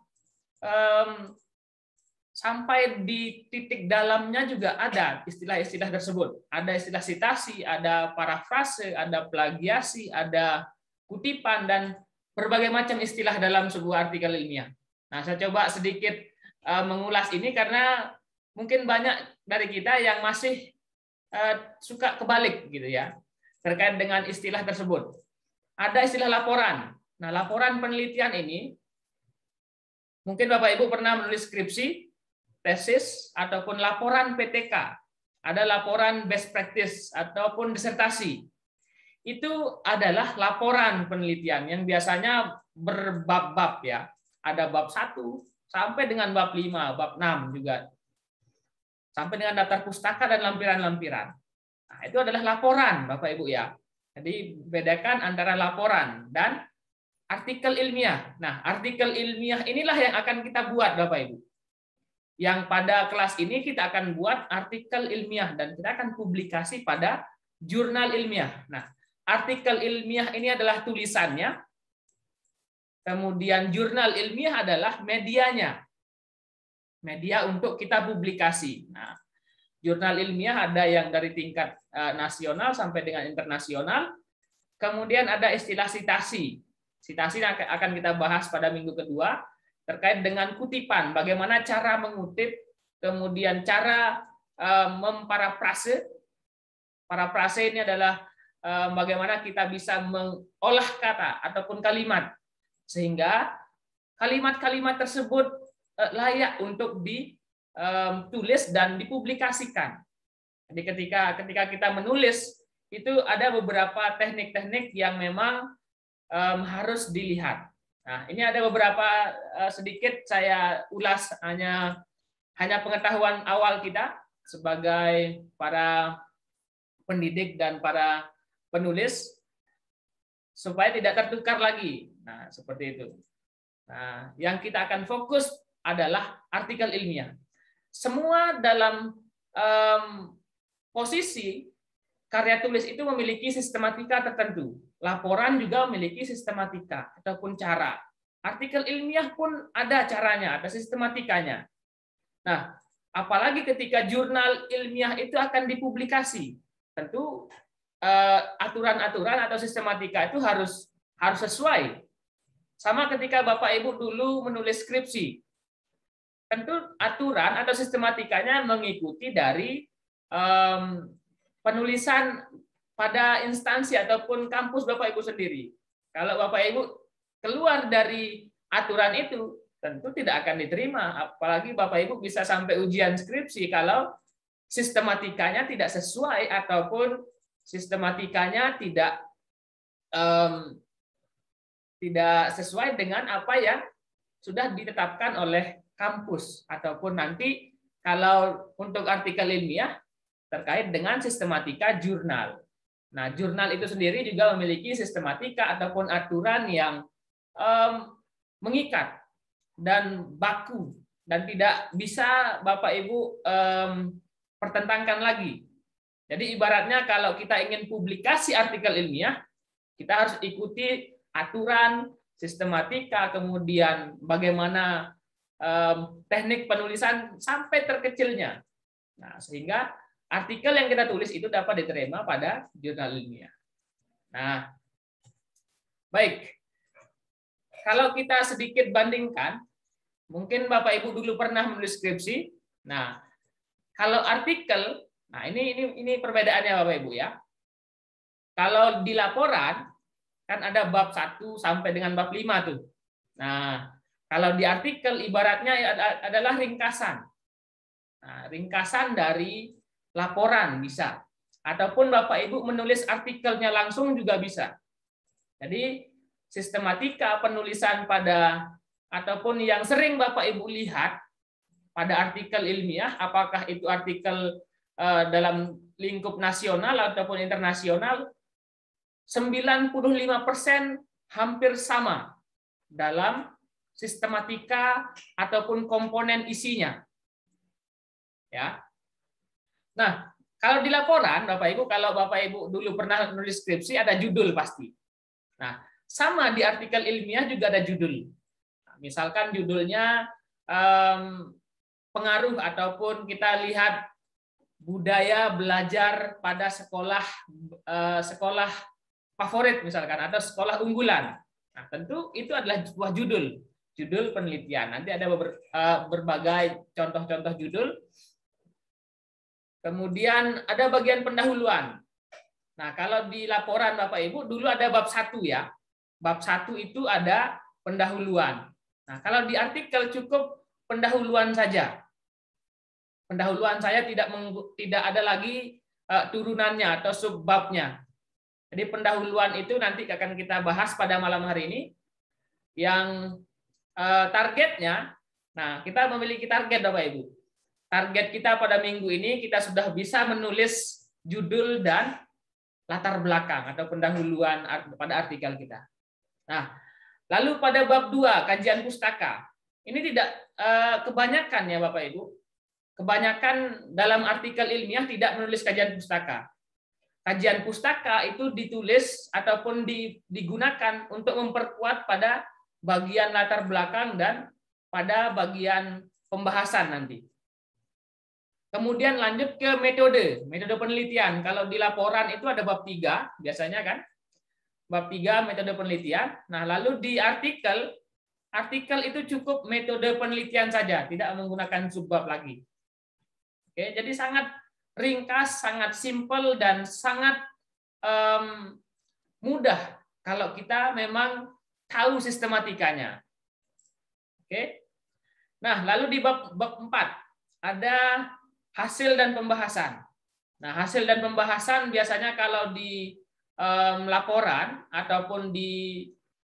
sampai di titik dalamnya juga ada istilah-istilah tersebut. Ada istilah sitasi, ada parafrase, ada plagiasi, ada kutipan, dan berbagai macam istilah dalam sebuah artikel ilmiah. Nah, saya coba sedikit mengulas ini karena mungkin banyak dari kita yang masih suka kebalik gitu ya, terkait dengan istilah tersebut. Ada istilah laporan. Nah, laporan penelitian ini, mungkin Bapak Ibu pernah menulis skripsi, tesis, ataupun laporan PTK, ada laporan best practice ataupun disertasi. Itu adalah laporan penelitian yang biasanya berbab-bab ya. Ada bab 1 sampai dengan bab 5, bab 6 juga. Sampai dengan daftar pustaka dan lampiran-lampiran. Nah, itu adalah laporan Bapak Ibu ya. Jadi bedakan antara laporan dan artikel ilmiah. Nah, artikel ilmiah inilah yang akan kita buat Bapak Ibu. Yang pada kelas ini kita akan buat artikel ilmiah dan kita akan publikasi pada jurnal ilmiah. Nah, artikel ilmiah ini adalah tulisannya, kemudian jurnal ilmiah adalah medianya, media untuk kita publikasi. Nah, jurnal ilmiah ada yang dari tingkat nasional sampai dengan internasional, kemudian ada istilah sitasi. Sitasi akan kita bahas pada minggu kedua, terkait dengan kutipan, bagaimana cara mengutip, kemudian cara memparafrase. Parafrase ini adalah bagaimana kita bisa mengolah kata ataupun kalimat, sehingga kalimat-kalimat tersebut layak untuk ditulis dan dipublikasikan. Jadi ketika kita menulis, itu ada beberapa teknik-teknik yang memang harus dilihat. Nah, ini ada beberapa sedikit saya ulas, hanya pengetahuan awal kita sebagai para pendidik dan para penulis supaya tidak tertukar lagi. Nah, seperti itu. Nah, yang kita akan fokus adalah artikel ilmiah. Semua dalam posisi karya tulis itu memiliki sistematika tertentu. Laporan juga memiliki sistematika ataupun cara. Artikel ilmiah pun ada caranya, ada sistematikanya. Nah, apalagi ketika jurnal ilmiah itu akan dipublikasi, tentu aturan-aturan atau sistematika itu harus sesuai Sama ketika Bapak Ibu dulu menulis skripsi. Tentu aturan atau sistematikanya mengikuti dari penulisan pada instansi ataupun kampus Bapak Ibu sendiri. Kalau Bapak Ibu keluar dari aturan itu, tentu tidak akan diterima. Apalagi Bapak Ibu bisa sampai ujian skripsi kalau sistematikanya tidak sesuai ataupun sistematikanya tidak sesuai dengan apa yang sudah ditetapkan oleh kampus, ataupun nanti kalau untuk artikel ilmiah terkait dengan sistematika jurnal. Nah, jurnal itu sendiri juga memiliki sistematika ataupun aturan yang mengikat dan baku dan tidak bisa Bapak Ibu pertentangkan lagi. Jadi ibaratnya kalau kita ingin publikasi artikel ilmiah, kita harus ikuti aturan, sistematika, kemudian bagaimana teknik penulisan sampai terkecilnya. Nah, sehingga artikel yang kita tulis itu dapat diterima pada jurnal ilmiah. Nah, baik. Kalau kita sedikit bandingkan, mungkin Bapak Ibu dulu pernah menulis skripsi. Nah, kalau artikel, nah ini perbedaannya Bapak Ibu ya. Kalau di laporan kan ada bab 1 sampai dengan bab 5 tuh. Nah, kalau di artikel ibaratnya adalah ringkasan. Nah, ringkasan dari laporan bisa. Ataupun Bapak Ibu menulis artikelnya langsung juga bisa. Jadi sistematika penulisan pada ataupun yang sering Bapak Ibu lihat pada artikel ilmiah, apakah itu artikel dalam lingkup nasional ataupun internasional, 95% hampir sama dalam sistematika ataupun komponen isinya. Ya. Nah, kalau di laporan Bapak Ibu, kalau Bapak Ibu dulu pernah menulis skripsi ada judul pasti. Nah, sama di artikel ilmiah juga ada judul. Nah, misalkan judulnya pengaruh ataupun kita lihat budaya belajar pada sekolah favorit misalkan atau sekolah unggulan. Nah, tentu itu adalah sebuah judul penelitian. Nanti ada berbagai contoh-contoh judul. Kemudian ada bagian pendahuluan. Nah, kalau di laporan Bapak Ibu dulu ada bab 1 ya. Bab 1 itu ada pendahuluan. Nah, kalau di artikel cukup pendahuluan saja. Pendahuluan saya tidak ada lagi turunannya atau subbabnya. Jadi pendahuluan itu nanti akan kita bahas pada malam hari ini. Yang targetnya, nah kita memiliki target Bapak Ibu. Target kita pada minggu ini kita sudah bisa menulis judul dan latar belakang atau pendahuluan pada artikel kita. Nah, lalu pada bab 2 kajian pustaka. Ini tidak kebanyakan ya Bapak Ibu. Kebanyakan dalam artikel ilmiah tidak menulis kajian pustaka. Kajian pustaka itu ditulis ataupun digunakan untuk memperkuat pada bagian latar belakang dan pada bagian pembahasan nanti. Kemudian lanjut ke metode penelitian. Kalau di laporan itu ada bab 3 biasanya kan. Bab 3 metode penelitian. Nah, lalu di artikel itu cukup metode penelitian saja, tidak menggunakan subbab lagi. Oke, jadi sangat ringkas, sangat simpel dan sangat mudah kalau kita memang tahu sistematikanya. Oke. Nah, lalu di bab 4 ada hasil dan pembahasan. Nah, hasil dan pembahasan biasanya kalau di laporan ataupun di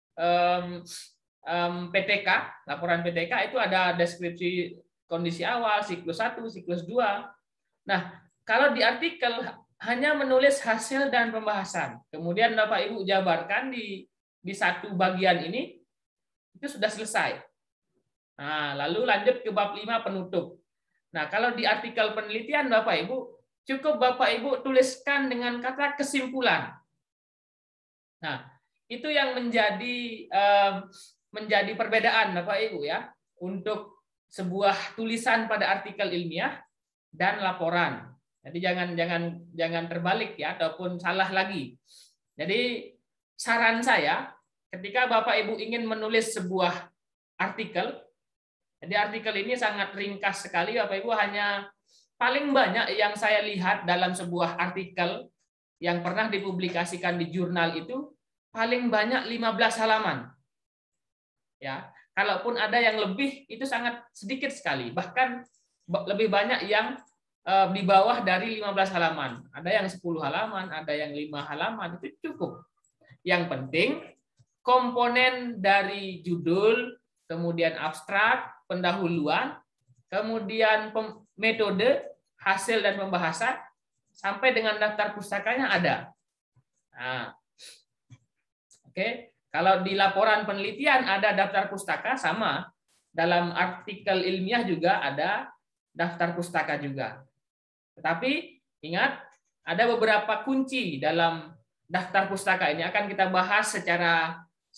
PTK, laporan PTK itu ada deskripsi kondisi awal, siklus 1, siklus 2. Nah, kalau di artikel hanya menulis hasil dan pembahasan. Kemudian Bapak Ibu jabarkan di satu bagian ini, itu sudah selesai. Nah, lalu lanjut ke bab 5 penutup. Nah, kalau di artikel penelitian Bapak Ibu, cukup Bapak Ibu tuliskan dengan kata kesimpulan. Nah, itu yang menjadi perbedaan Bapak Ibu ya, untuk sebuah tulisan pada artikel ilmiah dan laporan. Jadi jangan terbalik ya ataupun salah lagi. Jadi saran saya ketika Bapak Ibu ingin menulis sebuah artikel, jadi artikel ini sangat ringkas sekali Bapak Ibu, hanya paling banyak yang saya lihat dalam sebuah artikel yang pernah dipublikasikan di jurnal itu paling banyak 15 halaman. Ya, kalaupun ada yang lebih itu sangat sedikit sekali, bahkan lebih banyak yang di bawah dari 15 halaman. Ada yang 10 halaman, ada yang 5 halaman, itu cukup. Yang penting komponen dari judul, kemudian abstrak, pendahuluan, kemudian metode, hasil dan pembahasan, sampai dengan daftar pustakanya ada. Nah, oke. Kalau di laporan penelitian ada daftar pustaka, sama. Dalam artikel ilmiah juga ada daftar pustaka juga. Tetapi ingat, ada beberapa kunci dalam daftar pustaka ini akan kita bahas secara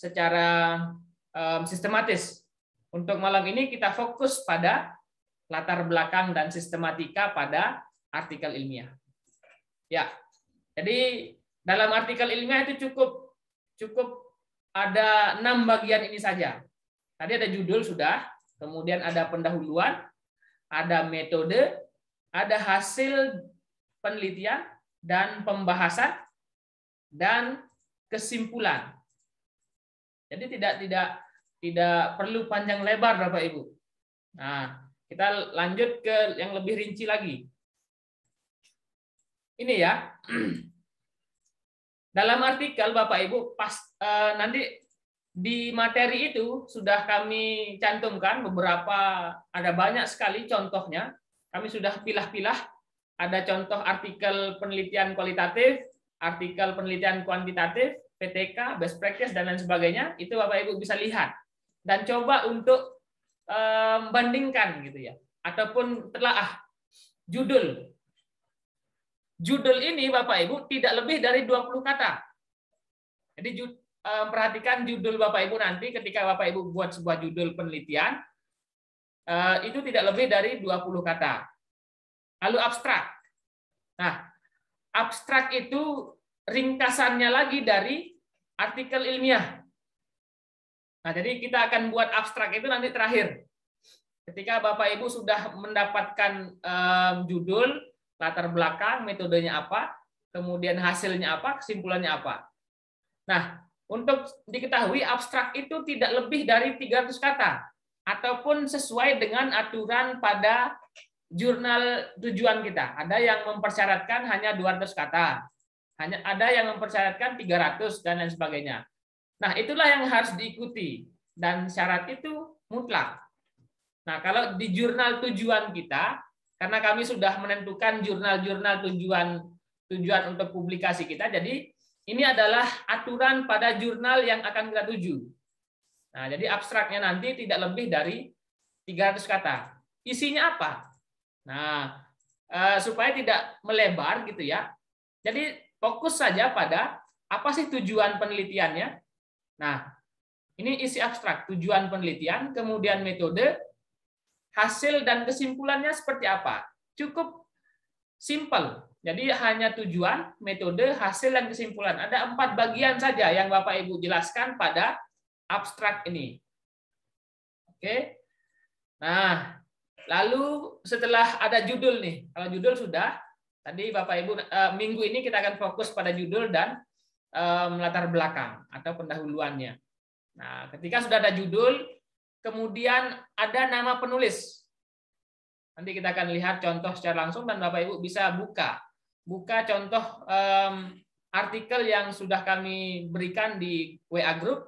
sistematis. Untuk malam ini kita fokus pada latar belakang dan sistematika pada artikel ilmiah. Ya, jadi dalam artikel ilmiah itu cukup ada 6 bagian ini saja. Tadi ada judul sudah, kemudian ada pendahuluan, ada metode, ada hasil penelitian dan pembahasan, dan kesimpulan. Jadi tidak perlu panjang lebar Bapak Ibu. Nah, kita lanjut ke yang lebih rinci lagi. Ini ya. Dalam artikel Bapak Ibu nanti di materi itu sudah kami cantumkan beberapa, ada banyak sekali contohnya. Kami sudah pilah-pilah. Ada contoh artikel penelitian kualitatif, artikel penelitian kuantitatif, PTK, best practice, dan lain sebagainya. Itu Bapak Ibu bisa lihat. Dan coba untuk bandingkan gitu ya, ataupun telaah judul. Judul ini Bapak Ibu tidak lebih dari 20 kata. Jadi perhatikan judul Bapak Ibu nanti ketika Bapak Ibu buat sebuah judul penelitian, itu tidak lebih dari 20 kata. Lalu abstrak. Nah, abstrak itu ringkasannya lagi dari artikel ilmiah. Nah, jadi kita akan buat abstrak itu nanti terakhir. Ketika Bapak Ibu sudah mendapatkan judul, latar belakang, metodenya apa, kemudian hasilnya apa, kesimpulannya apa. Nah, untuk diketahui abstrak itu tidak lebih dari 300 kata ataupun sesuai dengan aturan pada jurnal tujuan kita. Ada yang mempersyaratkan hanya 200 kata. Ada yang mempersyaratkan 300 dan lain sebagainya. Nah, itulah yang harus diikuti dan syarat itu mutlak. Nah, kalau di jurnal tujuan kita, karena kami sudah menentukan jurnal-jurnal tujuan untuk publikasi kita, jadi ini adalah aturan pada jurnal yang akan kita tuju. Nah, jadi abstraknya nanti tidak lebih dari 300 kata. Isinya apa? Nah, supaya tidak melebar gitu ya. Jadi fokus saja pada apa sih tujuan penelitiannya. Nah, ini isi abstrak, tujuan penelitian, kemudian metode, hasil dan kesimpulannya seperti apa. Cukup simpel. Jadi hanya tujuan, metode, hasil, dan kesimpulan. Ada 4 bagian saja yang Bapak Ibu jelaskan pada abstrak ini. Oke. Nah, lalu setelah ada judul nih. Kalau judul sudah, tadi Bapak Ibu minggu ini kita akan fokus pada judul dan latar belakang atau pendahuluannya. Nah, ketika sudah ada judul, kemudian ada nama penulis. Nanti kita akan lihat contoh secara langsung dan Bapak Ibu bisa buka contoh artikel yang sudah kami berikan di WA Group.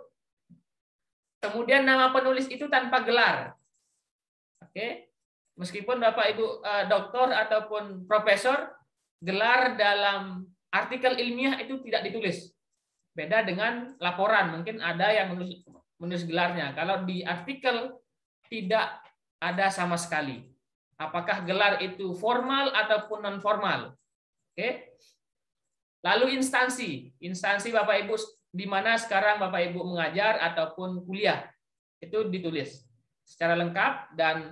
Kemudian nama penulis itu tanpa gelar. Oke. Meskipun Bapak Ibu doktor ataupun profesor, gelar dalam artikel ilmiah itu tidak ditulis. Beda dengan laporan, mungkin ada yang menulis gelarnya. Kalau di artikel tidak ada sama sekali. Apakah gelar itu formal ataupun non formal? Oke. Lalu instansi Bapak Ibu di mana sekarang Bapak Ibu mengajar ataupun kuliah itu ditulis secara lengkap dan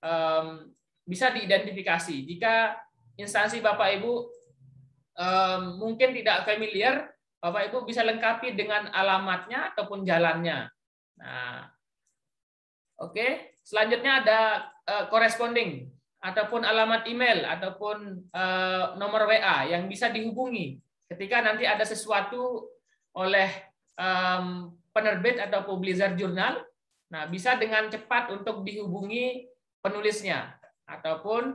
bisa diidentifikasi. Jika instansi Bapak Ibu mungkin tidak familiar, Bapak Ibu bisa lengkapi dengan alamatnya ataupun jalannya. Nah, oke. Selanjutnya ada corresponding ataupun alamat email ataupun nomor WA yang bisa dihubungi ketika nanti ada sesuatu oleh penerbit atau publisher jurnal. Nah, bisa dengan cepat untuk dihubungi penulisnya ataupun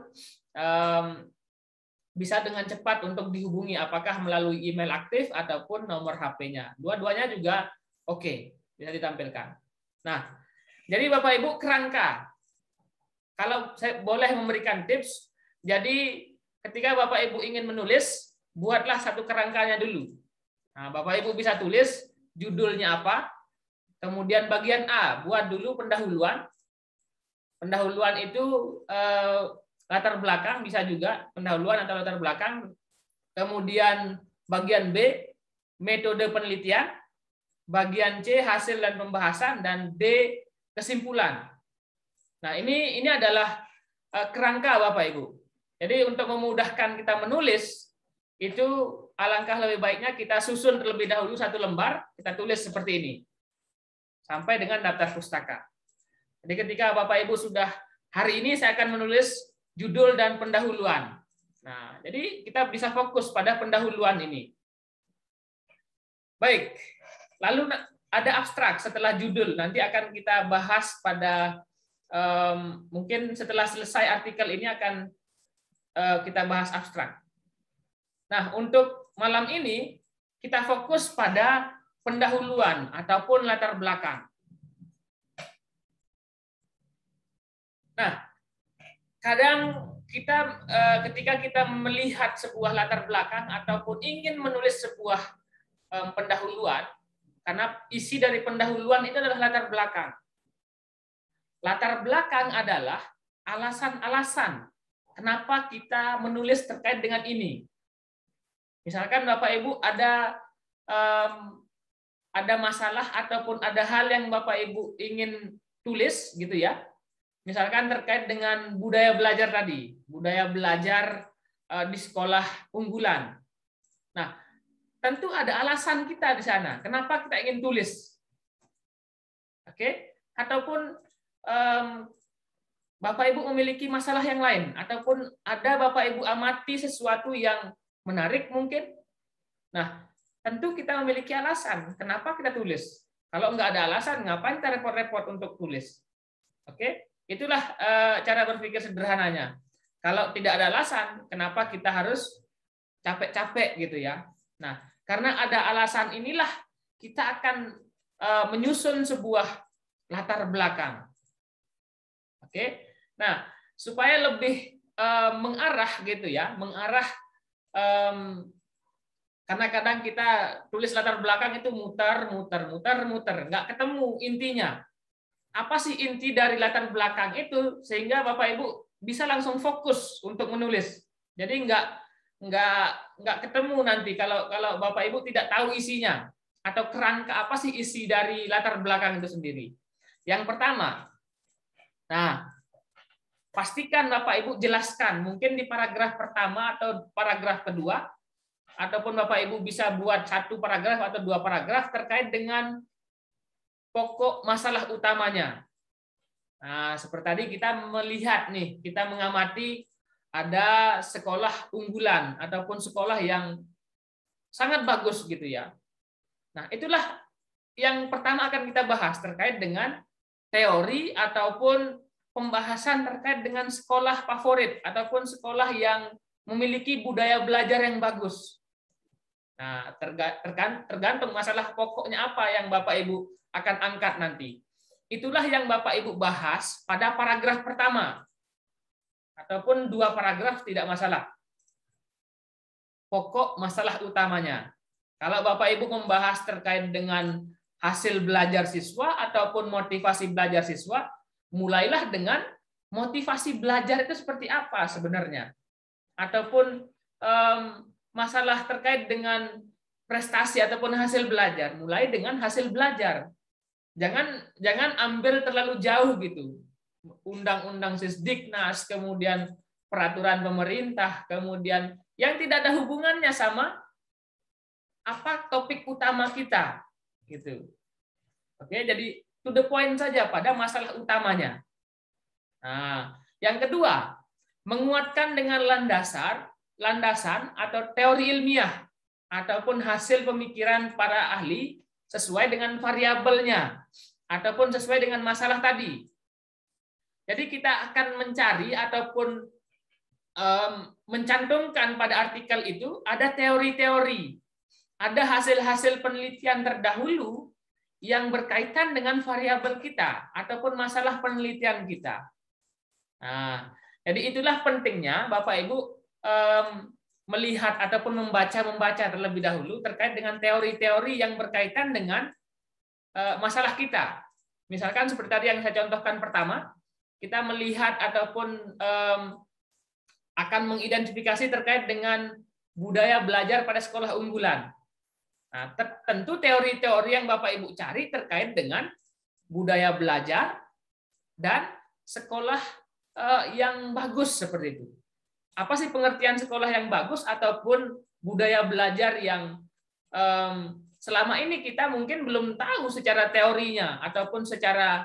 bisa dengan cepat untuk dihubungi apakah melalui email aktif ataupun nomor HP-nya. Dua-duanya juga oke, bisa ditampilkan. Nah, jadi Bapak Ibu kerangka. Kalau saya boleh memberikan tips, jadi ketika Bapak Ibu ingin menulis, buatlah satu kerangkanya dulu. Nah, Bapak Ibu bisa tulis judulnya apa, kemudian bagian A, buat dulu pendahuluan. Pendahuluan itu latar belakang, bisa juga pendahuluan atau latar belakang. Kemudian bagian B, metode penelitian. Bagian C, hasil dan pembahasan. Dan D, kesimpulan. Nah, ini adalah kerangka Bapak Ibu. Jadi untuk memudahkan kita menulis, itu alangkah lebih baiknya kita susun terlebih dahulu satu lembar, kita tulis seperti ini. Sampai dengan daftar pustaka. Jadi ketika Bapak Ibu sudah, hari ini saya akan menulis judul dan pendahuluan. Nah, jadi kita bisa fokus pada pendahuluan ini. Baik, lalu ada abstrak setelah judul. Nanti akan kita bahas pada mungkin setelah selesai artikel ini akan kita bahas abstrak. Nah, untuk malam ini kita fokus pada pendahuluan ataupun latar belakang. Nah, kadang kita ketika kita melihat sebuah latar belakang ataupun ingin menulis sebuah pendahuluan, karena isi dari pendahuluan itu adalah latar belakang. Latar belakang adalah alasan-alasan kenapa kita menulis terkait dengan ini. Misalkan Bapak Ibu ada masalah ataupun ada hal yang Bapak Ibu ingin tulis gitu ya. Misalkan terkait dengan budaya belajar tadi, budaya belajar di sekolah unggulan. Nah, tentu ada alasan kita di sana. Kenapa kita ingin tulis? Oke? Ataupun Bapak Ibu memiliki masalah yang lain, ataupun ada Bapak Ibu amati sesuatu yang menarik mungkin. Nah, tentu kita memiliki alasan kenapa kita tulis. Kalau nggak ada alasan, ngapain kita repot-repot untuk tulis? Oke? Itulah cara berpikir sederhananya. Kalau tidak ada alasan, kenapa kita harus capek-capek gitu ya? Nah, karena ada alasan inilah kita akan menyusun sebuah latar belakang. Oke. Nah, supaya lebih mengarah gitu ya, mengarah karena kadang kita tulis latar belakang itu muter, nggak ketemu intinya. Apa sih inti dari latar belakang itu sehingga Bapak Ibu bisa langsung fokus untuk menulis. Jadi nggak ketemu nanti kalau Bapak Ibu tidak tahu isinya atau kerangka apa sih isi dari latar belakang itu sendiri. Yang pertama, nah pastikan Bapak Ibu jelaskan mungkin di paragraf pertama atau paragraf kedua, ataupun Bapak Ibu bisa buat satu paragraf atau dua paragraf terkait dengan pokok masalah utamanya. Nah, seperti tadi kita melihat nih, kita mengamati ada sekolah unggulan ataupun sekolah yang sangat bagus gitu ya. Nah, itulah yang pertama akan kita bahas terkait dengan teori ataupun pembahasan terkait dengan sekolah favorit ataupun sekolah yang memiliki budaya belajar yang bagus. Nah, tergantung masalah pokoknya apa yang Bapak Ibu akan angkat nanti. Itulah yang Bapak Ibu bahas pada paragraf pertama. Ataupun dua paragraf tidak masalah. Pokok masalah utamanya. Kalau Bapak Ibu membahas terkait dengan hasil belajar siswa ataupun motivasi belajar siswa, mulailah dengan motivasi belajar itu seperti apa sebenarnya. Ataupun masalah terkait dengan prestasi ataupun hasil belajar, mulai dengan hasil belajar. Jangan ambil terlalu jauh gitu. Undang-undang Sisdiknas, kemudian peraturan pemerintah, kemudian yang tidak ada hubungannya sama apa topik utama kita, gitu. Oke, jadi to the point saja pada masalah utamanya. Nah, yang kedua, menguatkan dengan landasan atau teori ilmiah ataupun hasil pemikiran para ahli sesuai dengan variabelnya ataupun sesuai dengan masalah tadi. Jadi kita akan mencari ataupun mencantumkan pada artikel itu ada teori-teori, ada hasil-hasil penelitian terdahulu yang berkaitan dengan variabel kita ataupun masalah penelitian kita. Nah, jadi itulah pentingnya Bapak Ibu melihat ataupun membaca terlebih dahulu terkait dengan teori-teori yang berkaitan dengan masalah kita. Misalkan seperti tadi yang saya contohkan pertama, kita melihat ataupun akan mengidentifikasi terkait dengan budaya belajar pada sekolah unggulan. Nah, tentu teori-teori yang Bapak Ibu cari terkait dengan budaya belajar dan sekolah yang bagus seperti itu. Apa sih pengertian sekolah yang bagus ataupun budaya belajar yang selama ini kita mungkin belum tahu secara teorinya ataupun secara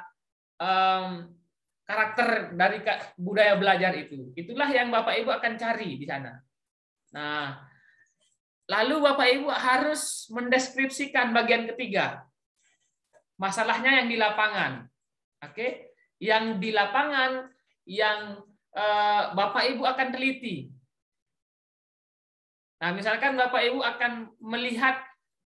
karakter dari budaya belajar itu. Itulah yang Bapak Ibu akan cari di sana. Nah, lalu Bapak Ibu harus mendeskripsikan bagian ketiga. Masalahnya yang di lapangan. Oke? Yang di lapangan yang Bapak Ibu akan teliti. Nah, misalkan Bapak Ibu akan melihat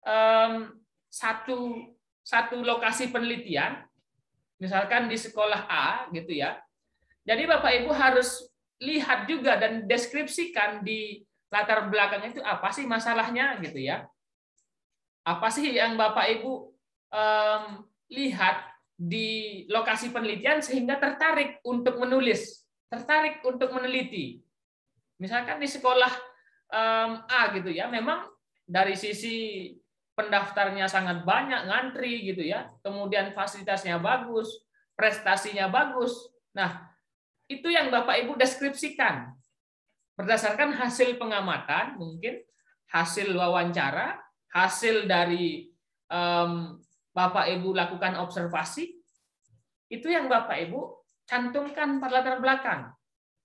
satu lokasi penelitian, misalkan di sekolah A gitu ya. Jadi Bapak Ibu harus lihat juga dan deskripsikan di latar belakangnya itu apa sih masalahnya gitu ya. Apa sih yang Bapak Ibu lihat di lokasi penelitian sehingga tertarik untuk menulis, tertarik untuk meneliti. Misalkan di sekolah A gitu ya, memang dari sisi pendaftarnya sangat banyak, ngantri gitu ya, kemudian fasilitasnya bagus, prestasinya bagus. Nah, itu yang Bapak Ibu deskripsikan berdasarkan hasil pengamatan, mungkin hasil wawancara, hasil dari Bapak Ibu lakukan observasi, itu yang Bapak Ibu cantumkan pada latar belakang.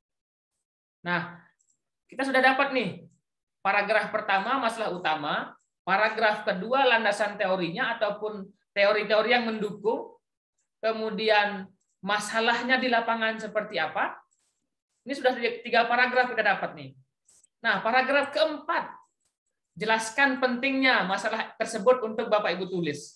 Nah, kita sudah dapat nih paragraf pertama masalah utama, paragraf kedua landasan teorinya ataupun teori-teori yang mendukung, kemudian masalahnya di lapangan seperti apa. Ini sudah 3 paragraf kita dapat nih. Nah, paragraf keempat, jelaskan pentingnya masalah tersebut untuk Bapak Ibu tulis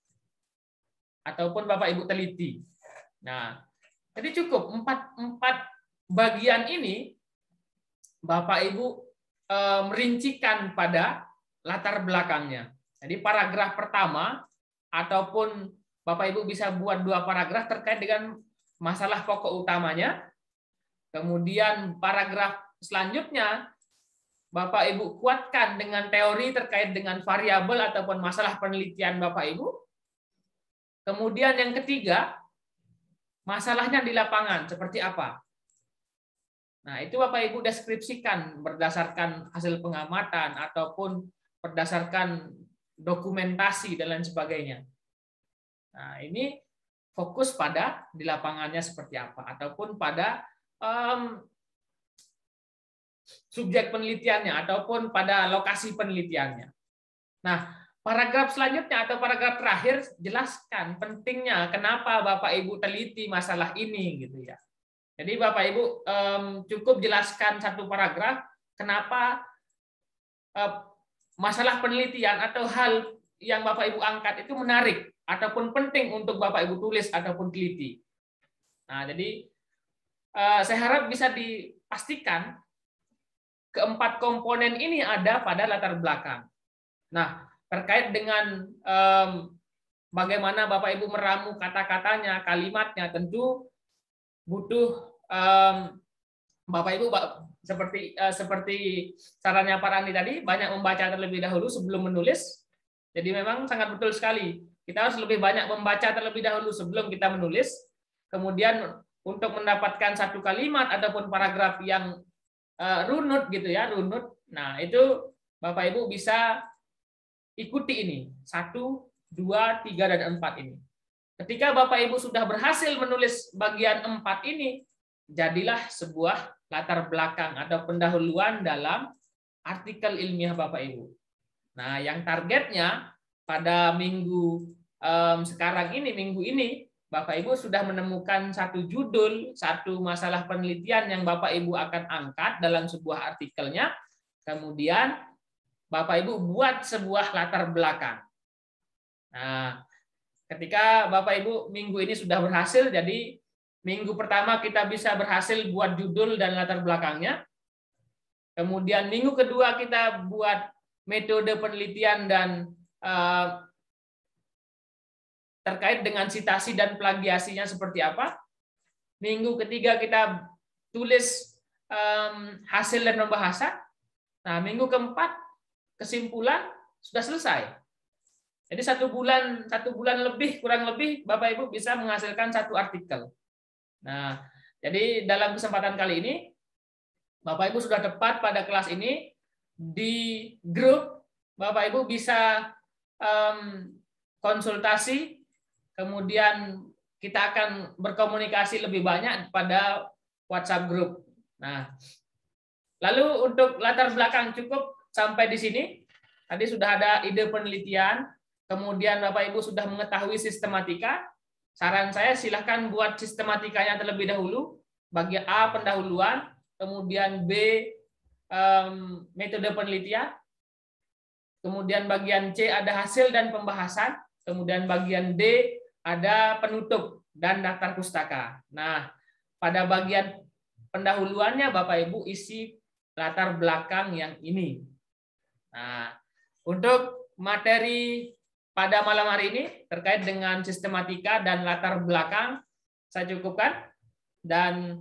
ataupun Bapak Ibu teliti. Nah, jadi cukup 4 bagian ini Bapak Ibu merincikan pada latar belakangnya. Jadi paragraf pertama ataupun Bapak Ibu bisa buat 2 paragraf terkait dengan masalah pokok utamanya. Kemudian paragraf selanjutnya Bapak Ibu kuatkan dengan teori terkait dengan variabel ataupun masalah penelitian Bapak Ibu. Kemudian yang ketiga, masalahnya di lapangan seperti apa. Nah, itu Bapak Ibu deskripsikan berdasarkan hasil pengamatan ataupun berdasarkan dokumentasi dan lain sebagainya. Nah, ini fokus pada di lapangannya seperti apa ataupun pada subjek penelitiannya ataupun pada lokasi penelitiannya. Nah, paragraf selanjutnya atau paragraf terakhir jelaskan pentingnya kenapa Bapak Ibu teliti masalah ini gitu ya. Jadi Bapak Ibu cukup jelaskan 1 paragraf kenapa masalah penelitian atau hal yang Bapak Ibu angkat itu menarik ataupun penting untuk Bapak Ibu tulis ataupun teliti. Nah, jadi saya harap bisa dipastikan keempat komponen ini ada pada latar belakang. Nah, terkait dengan bagaimana Bapak Ibu meramu kata-katanya, kalimatnya, tentu butuh Bapak Ibu seperti sarannya Pak Randi tadi, banyak membaca terlebih dahulu sebelum menulis. Jadi memang sangat betul sekali. Kita harus lebih banyak membaca terlebih dahulu sebelum kita menulis. Kemudian untuk mendapatkan 1 kalimat ataupun paragraf yang runut gitu ya, runut. Nah, itu Bapak Ibu bisa ikuti ini. 1, 2, 3, dan 4 ini. Ketika Bapak Ibu sudah berhasil menulis bagian 4 ini, jadilah sebuah latar belakang atau pendahuluan dalam artikel ilmiah Bapak Ibu. Nah, yang targetnya pada minggu sekarang ini, minggu ini, Bapak Ibu sudah menemukan satu judul, satu masalah penelitian yang Bapak Ibu akan angkat dalam sebuah artikelnya. Kemudian Bapak Ibu buat sebuah latar belakang. Nah, ketika Bapak Ibu minggu ini sudah berhasil, jadi minggu pertama kita bisa berhasil buat judul dan latar belakangnya. Kemudian minggu kedua kita buat metode penelitian dan terkait dengan citasi dan plagiasinya seperti apa. Minggu ketiga kita tulis hasil dan pembahasan. Nah, minggu keempat kesimpulan sudah selesai. Jadi satu bulan lebih, kurang lebih Bapak Ibu bisa menghasilkan satu artikel. Nah, jadi dalam kesempatan kali ini Bapak Ibu sudah tepat pada kelas ini. Di grup Bapak Ibu bisa konsultasi, kemudian kita akan berkomunikasi lebih banyak pada WhatsApp grup. Nah, lalu untuk latar belakang cukup sampai di sini. Tadi sudah ada ide penelitian, kemudian Bapak Ibu sudah mengetahui sistematika. Saran saya silahkan buat sistematikanya terlebih dahulu. Bagian A pendahuluan, kemudian B metode penelitian, kemudian bagian C ada hasil dan pembahasan, kemudian bagian D ada penutup dan daftar pustaka. Nah, pada bagian pendahuluannya Bapak Ibu isi latar belakang yang ini. Nah, untuk materi pada malam hari ini terkait dengan sistematika dan latar belakang saya cukupkan, dan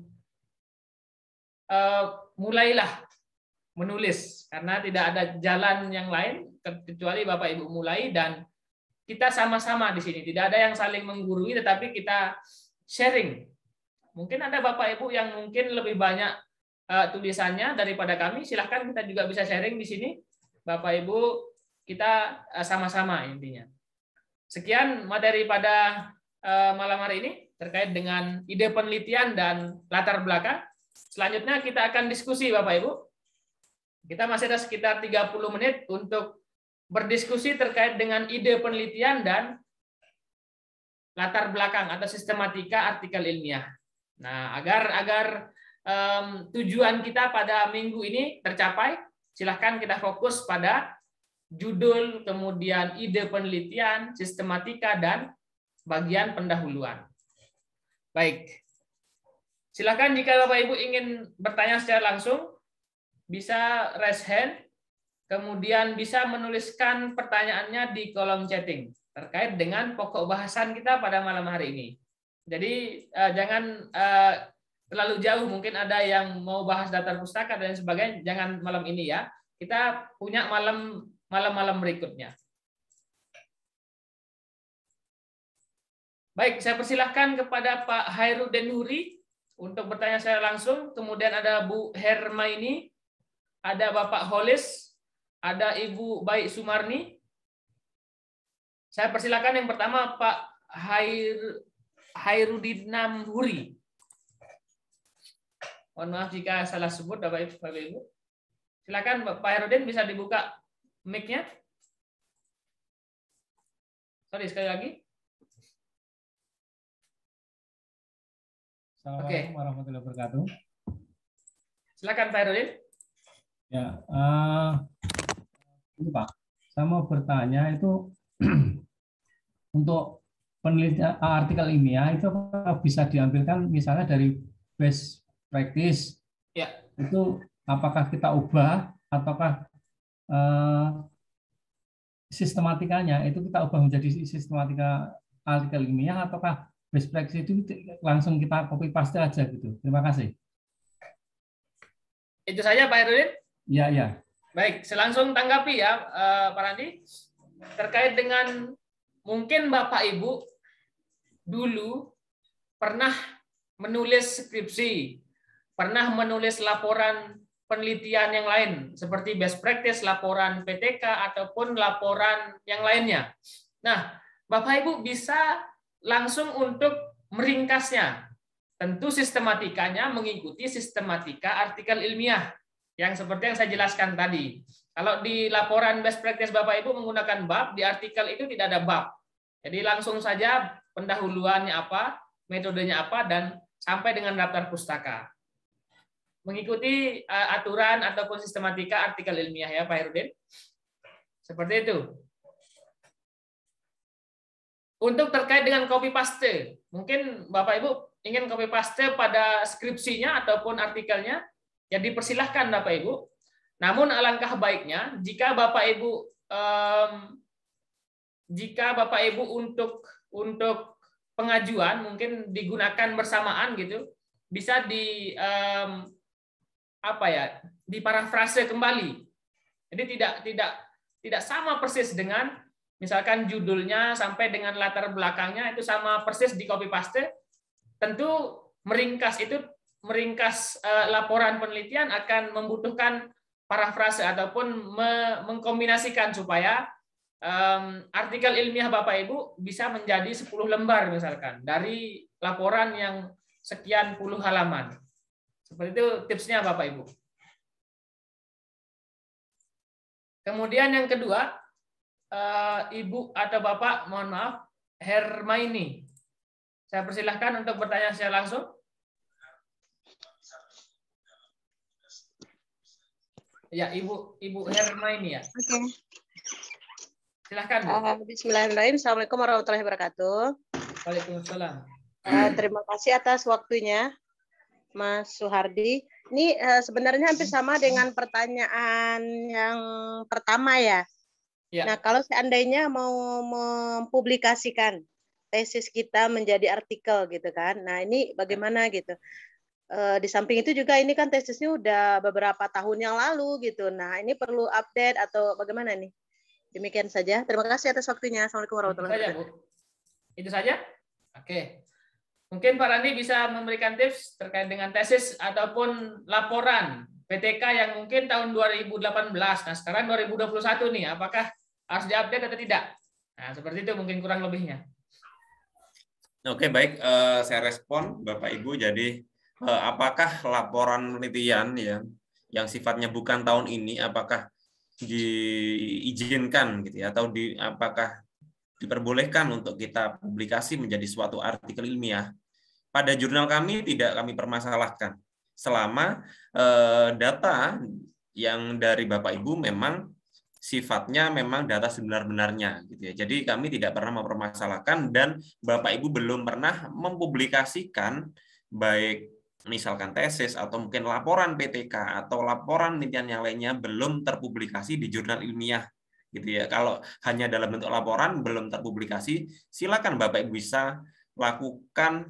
mulailah menulis karena tidak ada jalan yang lain kecuali Bapak Ibu mulai, dan kita sama-sama di sini. Tidak ada yang saling menggurui, tetapi kita sharing. Mungkin ada Bapak Ibu yang mungkin lebih banyak tulisannya daripada kami. Silahkan kita juga bisa sharing di sini. Bapak Ibu kita sama-sama intinya. Sekian materi pada malam hari ini terkait dengan ide penelitian dan latar belakang. Selanjutnya kita akan diskusi Bapak Ibu. Kita masih ada sekitar 30 menit untuk berdiskusi terkait dengan ide penelitian dan latar belakang atau sistematika artikel ilmiah. Nah, agar tujuan kita pada minggu ini tercapai, silahkan kita fokus pada judul, kemudian ide penelitian, sistematika, dan bagian pendahuluan. Baik. Silakan jika Bapak Ibu ingin bertanya secara langsung, bisa raise hand, kemudian bisa menuliskan pertanyaannya di kolom chatting terkait dengan pokok bahasan kita pada malam hari ini. Jadi jangan terlalu jauh, mungkin ada yang mau bahas daftar pustaka dan sebagainya, jangan malam ini ya. Kita punya malam-malam berikutnya. Baik, saya persilahkan kepada Pak Hairudin Huri untuk bertanya secara langsung. Kemudian ada Bu Hermaini, ada Bapak Holis, ada Ibu Baik Sumarni. Saya persilakan yang pertama Pak Hairudin Huri. Mohon maaf jika salah sebut Bapak Ibu. Silakan Pak Hairudin, bisa dibuka mic-nya. Sorry sekali lagi. Assalamualaikum warahmatullahi wabarakatuh. Silakan Pak Hairudin. Ya, ini Pak, saya mau bertanya itu untuk penelitian artikel ilmiah itu bisa diambilkan misalnya dari best practice. Ya. Itu apakah kita ubah ataukah sistematikanya itu kita ubah menjadi sistematika artikel ilmiah, ataukah best practice itu langsung kita copy paste aja gitu. Terima kasih. Itu saja Pak Hairudin? Ya, ya. Baik, saya langsung tanggapi ya Pak Randi. Terkait dengan mungkin Bapak Ibu dulu pernah menulis skripsi, pernah menulis laporan penelitian yang lain seperti best practice, laporan PTK ataupun laporan yang lainnya. Nah, Bapak Ibu bisa langsung untuk meringkasnya. Tentu sistematikanya mengikuti sistematika artikel ilmiah yang seperti yang saya jelaskan tadi. Kalau di laporan best practice Bapak Ibu menggunakan bab, di artikel itu tidak ada bab. Jadi langsung saja pendahuluannya apa, metodenya apa, dan sampai dengan daftar pustaka. Mengikuti aturan ataupun sistematika artikel ilmiah ya Pak Herudin. Seperti itu. Untuk terkait dengan copy paste, mungkin Bapak Ibu ingin copy paste pada skripsinya ataupun artikelnya, ya dipersilahkan Bapak Ibu. Namun alangkah baiknya jika Bapak Ibu untuk pengajuan mungkin digunakan bersamaan gitu, bisa diparafrase kembali. Jadi tidak sama persis dengan misalkan judulnya sampai dengan latar belakangnya itu sama persis di copy paste. Tentu meringkas laporan penelitian akan membutuhkan parafrase ataupun mengkombinasikan supaya artikel ilmiah Bapak Ibu bisa menjadi 10 lembar misalkan dari laporan yang sekian puluh halaman. Seperti itu tipsnya Bapak Ibu. Kemudian yang kedua, Ibu atau Bapak, mohon maaf, Hermaini. Saya persilahkan untuk bertanya secara langsung. Ya, Ibu Hermaini ya. Oke. Silahkan. Bismillahirrahmanirrahim. Assalamualaikum warahmatullahi wabarakatuh. Waalaikumsalam. Terima kasih atas waktunya, Mas Suhardi. Ini sebenarnya hampir sama dengan pertanyaan yang pertama ya. Ya. Nah, kalau seandainya mau mempublikasikan tesis kita menjadi artikel gitu kan. Nah, ini bagaimana gitu. Di samping itu juga ini kan tesisnya udah beberapa tahun yang lalu gitu. Nah, ini perlu update atau bagaimana nih? Demikian saja. Terima kasih atas waktunya. Assalamualaikum warahmatullahi wabarakatuh. Itu saja? Oke. Mungkin Pak Randi bisa memberikan tips terkait dengan tesis ataupun laporan PTK yang mungkin tahun 2018. Nah, sekarang 2021 nih, apakah harus diupdate atau tidak? Nah, seperti itu mungkin kurang lebihnya. Oke, baik. Saya respon, Bapak Ibu. Jadi, apakah laporan penelitian ya, yang sifatnya bukan tahun ini, apakah diizinkan gitu ya, atau apakah diperbolehkan untuk kita publikasi menjadi suatu artikel ilmiah? Pada jurnal kami tidak kami permasalahkan selama data yang dari Bapak Ibu memang sifatnya memang data sebenar-benarnya gitu ya. Jadi kami tidak pernah mempermasalahkan dan Bapak Ibu belum pernah mempublikasikan baik misalkan tesis atau mungkin laporan PTK atau laporan penelitian yang lainnya belum terpublikasi di jurnal ilmiah gitu ya. Kalau hanya dalam bentuk laporan belum terpublikasi, silakan Bapak Ibu bisa lakukan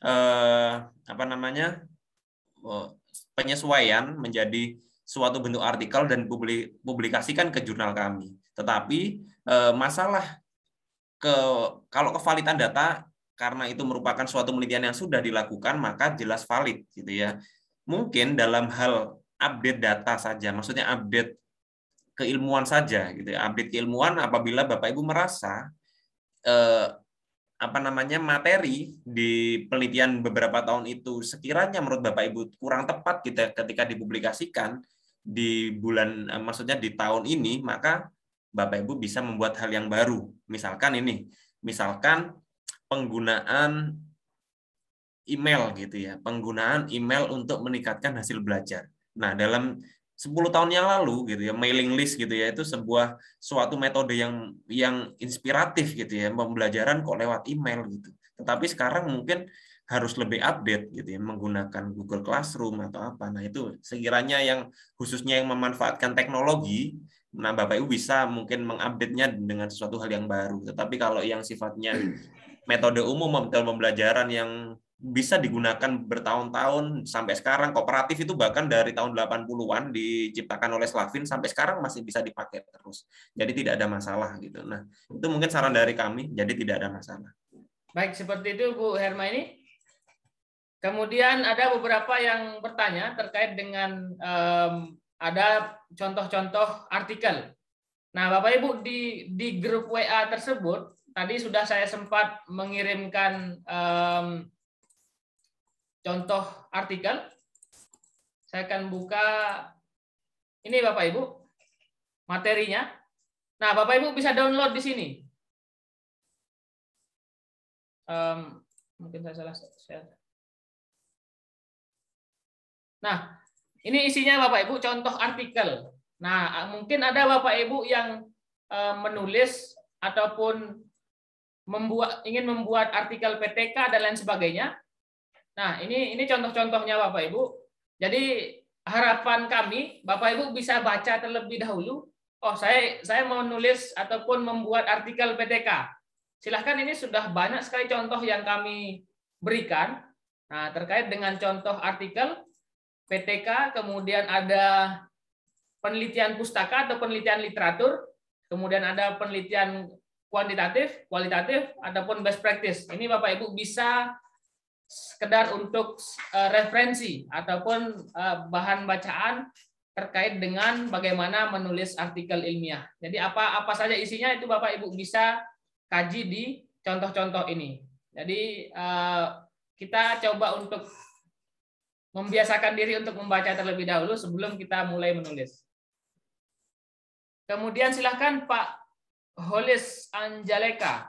penyesuaian menjadi suatu bentuk artikel dan publikasikan ke jurnal kami. Tetapi masalah kalau kevalidan data karena itu merupakan suatu penelitian yang sudah dilakukan maka jelas valid gitu ya. Mungkin dalam hal update data saja, maksudnya update keilmuan saja gitu ya. Update keilmuan apabila Bapak Ibu merasa materi di penelitian beberapa tahun itu sekiranya menurut Bapak Ibu kurang tepat ketika dipublikasikan di bulan maksudnya di tahun ini, maka Bapak Ibu bisa membuat hal yang baru. Misalkan penggunaan email gitu ya, penggunaan email untuk meningkatkan hasil belajar. Nah, dalam 10 tahun yang lalu gitu ya, mailing list gitu ya, itu suatu metode yang inspiratif gitu ya, pembelajaran kok lewat email gitu. Tetapi sekarang mungkin harus lebih update gitu ya, menggunakan Google Classroom atau apa. Nah, itu sekiranya yang khususnya yang memanfaatkan teknologi, nah Bapak Ibu bisa mungkin mengupdate-nya dengan sesuatu hal yang baru. Tetapi kalau yang sifatnya metode umum pembelajaran yang bisa digunakan bertahun-tahun sampai sekarang, kooperatif itu bahkan dari tahun 80-an diciptakan oleh Slavin sampai sekarang masih bisa dipakai terus. Jadi tidak ada masalah gitu. Nah, itu mungkin saran dari kami, jadi tidak ada masalah. Baik, seperti itu Bu Hermaini. Kemudian ada beberapa yang bertanya terkait dengan ada contoh-contoh artikel. Nah, Bapak Ibu di grup WA tersebut tadi sudah saya sempat mengirimkan contoh artikel. Saya akan buka ini Bapak Ibu materinya. Nah, Bapak Ibu bisa download di sini. Mungkin saya salah share. Nah, ini isinya Bapak Ibu contoh artikel. Nah, mungkin ada Bapak Ibu yang menulis ataupun ingin membuat artikel PTK dan lain sebagainya. Nah, ini contoh-contohnya Bapak Ibu. Jadi harapan kami Bapak Ibu bisa baca terlebih dahulu. Oh, saya mau nulis ataupun membuat artikel PTK. Silahkan, ini sudah banyak sekali contoh yang kami berikan. Nah, terkait dengan contoh artikel PTK, kemudian ada penelitian pustaka atau penelitian literatur, kemudian ada penelitian kuantitatif, kualitatif, ataupun best practice. Ini Bapak Ibu bisa sekedar untuk referensi ataupun bahan bacaan terkait dengan bagaimana menulis artikel ilmiah. Jadi apa saja isinya itu Bapak Ibu bisa kaji di contoh-contoh ini. Jadi kita coba untuk membiasakan diri untuk membaca terlebih dahulu sebelum kita mulai menulis. Kemudian silakan Pak Holis Anjaleka.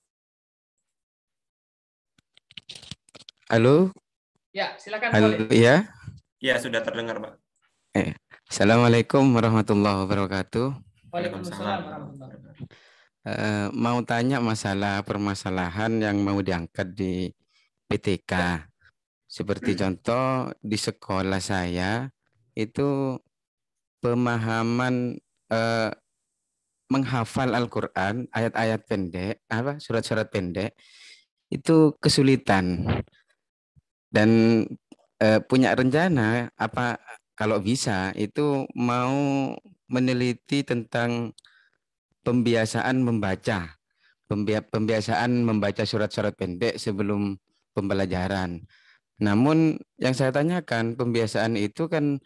Halo. Ya, silakan. Halo, Holis. ya. Ya, sudah terdengar, Pak. Assalamualaikum warahmatullahi wabarakatuh. Waalaikumsalam warahmatullahi wabarakatuh. Mau tanya masalah permasalahan yang mau diangkat di PTK. Seperti contoh di sekolah saya itu pemahaman menghafal Al-Quran, ayat-ayat pendek, surat-surat pendek itu kesulitan. Dan punya rencana kalau bisa itu mau meneliti tentang pembiasaan membaca surat-surat pendek sebelum pembelajaran. Namun yang saya tanyakan, pembiasaan itu kan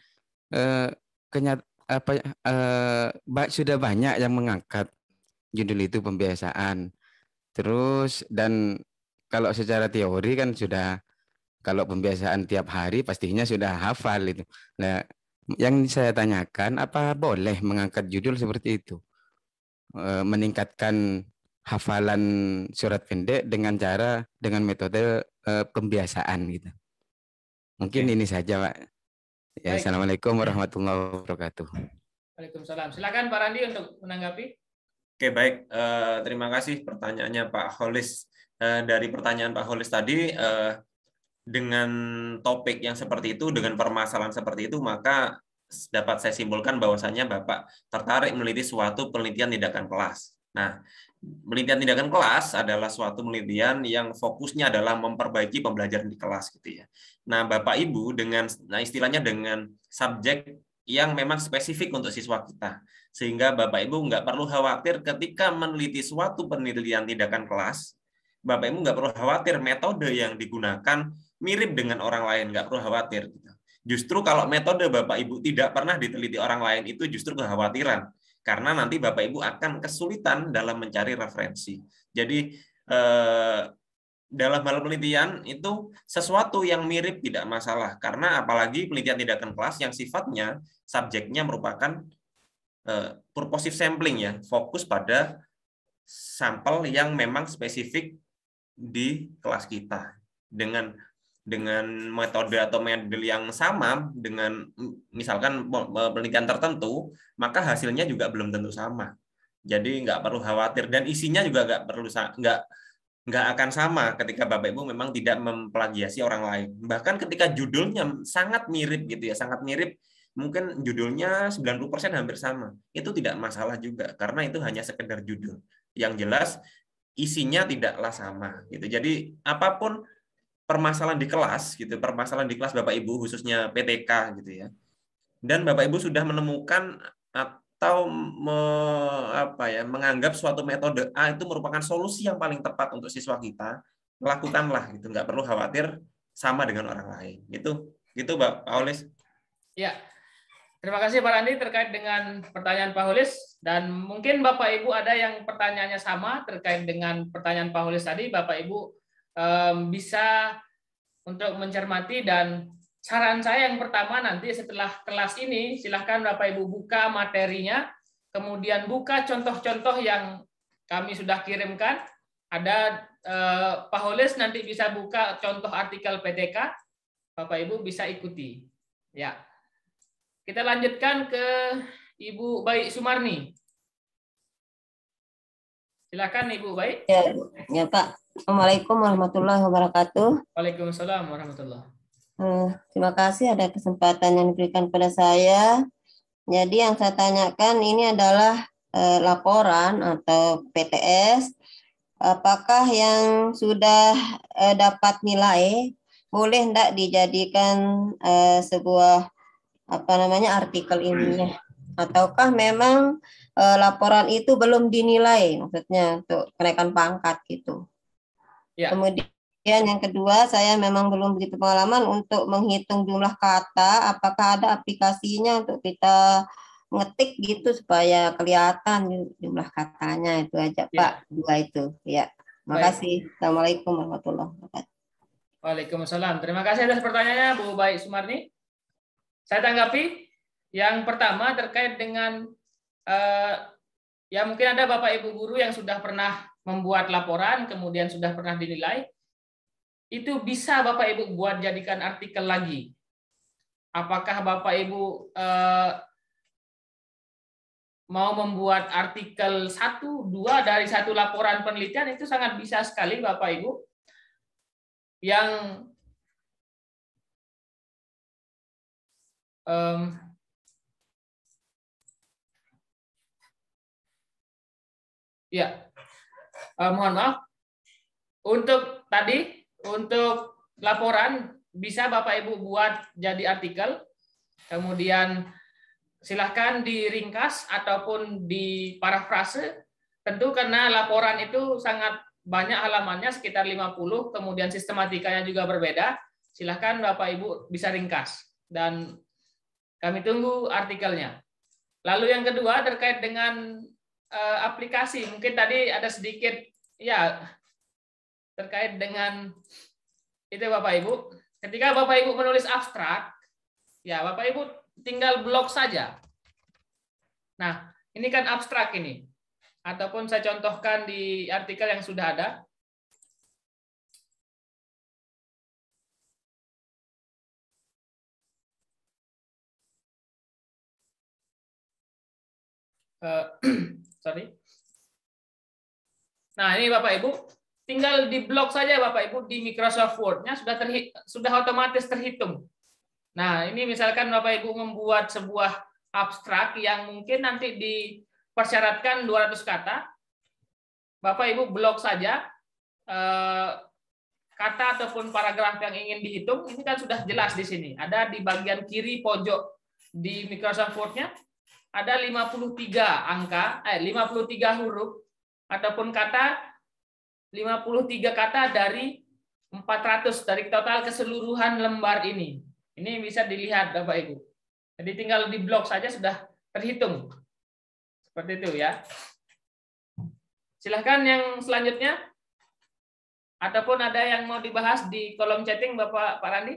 sudah banyak yang mengangkat judul itu pembiasaan. Terus dan kalau secara teori kan sudah, kalau pembiasaan tiap hari pastinya sudah hafal itu. Nah, yang saya tanyakan, apa boleh mengangkat judul seperti itu? Meningkatkan hafalan surat pendek dengan metode pembiasaan gitu. Mungkin ini saja, Pak. Ya, Assalamualaikum warahmatullahi wabarakatuh. Waalaikumsalam. Silakan Pak Randi untuk menanggapi. Oke, baik. Terima kasih pertanyaannya Pak Holis. Dari pertanyaan Pak Holis tadi, dengan topik yang seperti itu, dengan permasalahan seperti itu, maka dapat saya simpulkan bahwasannya Bapak tertarik meneliti suatu penelitian tindakan kelas. Nah, penelitian tindakan kelas adalah suatu penelitian yang fokusnya adalah memperbaiki pembelajaran di kelas gitu ya. Nah, Bapak Ibu istilahnya dengan subjek yang memang spesifik untuk siswa kita. Sehingga Bapak Ibu nggak perlu khawatir ketika meneliti suatu penelitian tindakan kelas, Bapak Ibu nggak perlu khawatir metode yang digunakan mirip dengan orang lain, nggak perlu khawatir. Justru kalau metode Bapak Ibu tidak pernah diteliti orang lain, itu justru kekhawatiran. Karena nanti Bapak Ibu akan kesulitan dalam mencari referensi. Jadi dalam hal penelitian itu sesuatu yang mirip tidak masalah. Karena apalagi penelitian tindakan kelas yang sifatnya subjeknya merupakan purposive sampling ya, fokus pada sampel yang memang spesifik di kelas kita. Dengan metode atau model yang sama, dengan misalkan penelitian tertentu, maka hasilnya juga belum tentu sama. Jadi nggak perlu khawatir, dan isinya juga nggak akan sama ketika Bapak Ibu memang tidak memplagiasi orang lain. Bahkan ketika judulnya sangat mirip gitu ya, sangat mirip, mungkin judulnya 90% hampir sama, itu tidak masalah juga, karena itu hanya sekedar judul. Yang jelas isinya tidaklah sama gitu. Jadi apapun permasalahan di kelas gitu, permasalahan di kelas Bapak Ibu khususnya PTK gitu ya. Dan Bapak Ibu sudah menemukan atau menganggap suatu metode A itu merupakan solusi yang paling tepat untuk siswa kita, lakukanlah gitu, nggak perlu khawatir. sama dengan orang lain. Gitu Pak Aulis. Ya. Terima kasih Pak Randi terkait dengan pertanyaan Pak Hulis, dan mungkin Bapak Ibu ada yang pertanyaannya sama terkait dengan pertanyaan Pak Hulis tadi. Bapak Ibu bisa untuk mencermati, dan saran saya yang pertama nanti setelah kelas ini silahkan Bapak Ibu buka materinya, kemudian buka contoh-contoh yang kami sudah kirimkan. Ada Pak Hulis nanti bisa buka contoh artikel PTK, Bapak Ibu bisa ikuti. Ya. Kita lanjutkan ke Ibu Baik Sumarni. Silakan Ibu Baik. Ya Pak. Assalamualaikum warahmatullahi wabarakatuh. Waalaikumsalam warahmatullahi. Terima kasih ada kesempatan yang diberikan pada saya. Jadi yang saya tanyakan ini adalah laporan atau PTS. Apakah yang sudah dapat nilai boleh tidak dijadikan sebuah artikel ilmiah, ataukah memang laporan itu belum dinilai, maksudnya untuk kenaikan pangkat gitu. Ya. Kemudian yang kedua, saya memang belum begitu pengalaman untuk menghitung jumlah kata, apakah ada aplikasinya untuk kita ngetik gitu supaya kelihatan jumlah katanya. Itu aja Pak, dua itu. Ya, makasih. Assalamualaikum warahmatullahi wabarakatuh. Waalaikumsalam. Terima kasih atas pertanyaannya Bu Baik Sumarni. Saya tanggapi yang pertama terkait dengan ya mungkin ada Bapak Ibu guru yang sudah pernah membuat laporan kemudian sudah pernah dinilai, itu bisa Bapak Ibu buat jadikan artikel lagi. Apakah Bapak Ibu mau membuat artikel 1, 2 dari satu laporan penelitian, itu sangat bisa sekali Bapak Ibu. Yang mohon maaf. Untuk laporan bisa Bapak Ibu buat jadi artikel, kemudian silahkan diringkas ataupun diparafrase. Tentu karena laporan itu sangat banyak halamannya, sekitar 50, kemudian sistematikanya juga berbeda. Silahkan Bapak Ibu bisa ringkas dan kami tunggu artikelnya. Lalu yang kedua terkait dengan aplikasi, mungkin tadi ada sedikit ya terkait dengan itu Bapak Ibu. Ketika Bapak Ibu menulis abstrak, ya Bapak Ibu tinggal blok saja. Nah, ini kan abstrak ini. Ataupun saya contohkan di artikel yang sudah ada. Sorry. Nah, ini Bapak Ibu, tinggal di blok saja Bapak Ibu di Microsoft Word-nya sudah otomatis terhitung. Nah, ini misalkan Bapak Ibu membuat sebuah abstrak yang mungkin nanti dipersyaratkan 200 kata. Bapak Ibu blok saja kata ataupun paragraf yang ingin dihitung, ini kan sudah jelas di sini. Ada di bagian kiri pojok di Microsoft Word-nya. Ada 53 angka, 53 huruf ataupun kata, 53 kata dari 400 dari total keseluruhan lembar ini. Ini bisa dilihat Bapak Ibu. Jadi tinggal di blok saja sudah terhitung. Seperti itu ya. Silahkan yang selanjutnya. Ataupun ada yang mau dibahas di kolom chatting Pak Randi?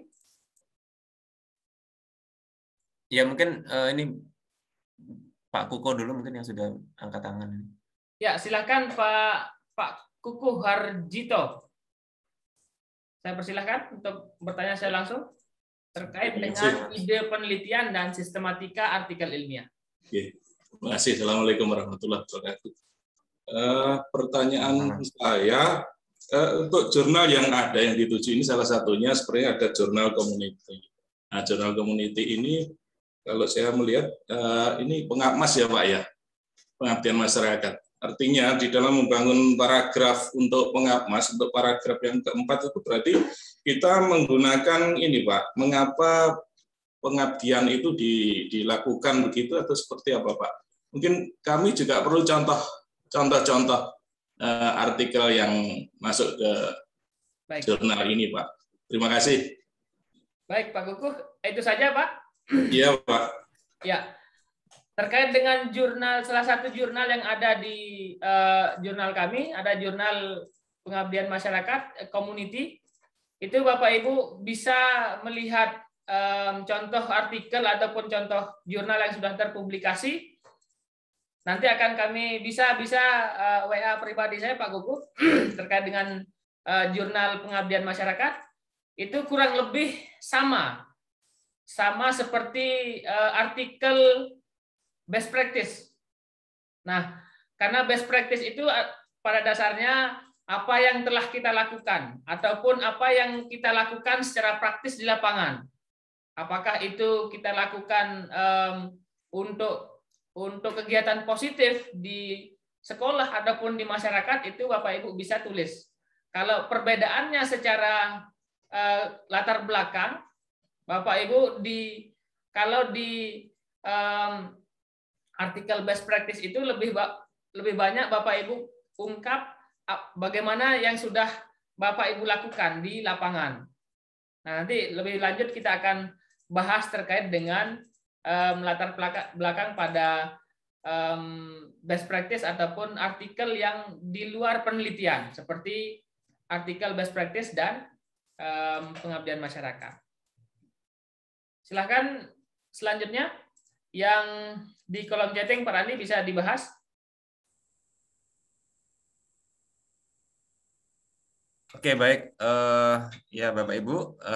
Ya mungkin ini Pak Kuko dulu mungkin yang sudah angkat tangan. Ya, silakan Pak Kuku Harjito. Saya persilahkan untuk bertanya saya langsung terkait dengan ide penelitian dan sistematika artikel ilmiah. Oke. Terima kasih. Assalamualaikum warahmatullahi wabarakatuh. Pertanyaan saya untuk jurnal yang ada yang dituju ini salah satunya sebenarnya ada jurnal community. Nah, jurnal community ini kalau saya melihat ini pengapmas ya Pak ya, pengabdian masyarakat. Artinya di dalam membangun paragraf untuk pengapmas, untuk paragraf yang keempat itu berarti kita menggunakan ini Pak, mengapa pengabdian itu dilakukan begitu atau seperti apa Pak? Mungkin kami juga perlu contoh-contoh artikel yang masuk ke jurnal ini Pak. Terima kasih. Baik, Pak Kukuh, itu saja, Pak. Iya, Pak. Ya, terkait dengan jurnal, salah satu jurnal yang ada di jurnal kami, ada jurnal pengabdian masyarakat, community, itu Bapak Ibu bisa melihat contoh artikel ataupun contoh jurnal yang sudah terpublikasi. Nanti akan kami bisa WA pribadi saya, Pak Kukuh, terkait dengan jurnal pengabdian masyarakat. Itu kurang lebih sama seperti artikel best practice. Nah, karena best practice itu pada dasarnya apa yang telah kita lakukan ataupun apa yang kita lakukan secara praktis di lapangan. Apakah itu kita lakukan untuk kegiatan positif di sekolah ataupun di masyarakat, itu Bapak Ibu bisa tulis. Kalau perbedaannya secara latar belakang, Bapak Ibu kalau di artikel best practice itu lebih banyak Bapak Ibu ungkap bagaimana yang sudah Bapak Ibu lakukan di lapangan. Nah, nanti lebih lanjut kita akan bahas terkait dengan latar belakang pada best practice ataupun artikel yang di luar penelitian seperti artikel best practice dan pengabdian masyarakat. Silahkan selanjutnya yang di kolom chatting Pak Randi bisa dibahas. Oke, baik. Ya Bapak Ibu,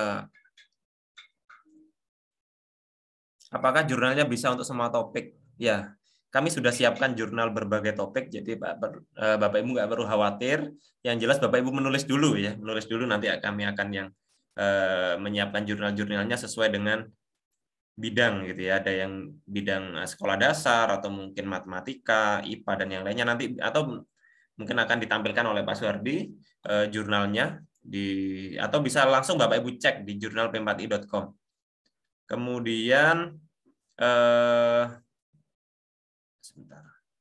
apakah jurnalnya bisa untuk semua topik? Ya, kami sudah siapkan jurnal berbagai topik, jadi Bapak Ibu nggak perlu khawatir. Yang jelas Bapak Ibu menulis dulu ya, nanti kami akan yang menyiapkan jurnal-jurnalnya sesuai dengan bidang gitu ya. Ada yang bidang sekolah dasar atau mungkin matematika, IPA dan yang lainnya nanti, atau mungkin akan ditampilkan oleh Pak Suhardi jurnalnya atau bisa langsung Bapak Ibu cek di jurnalp4i.com. Kemudian sebentar.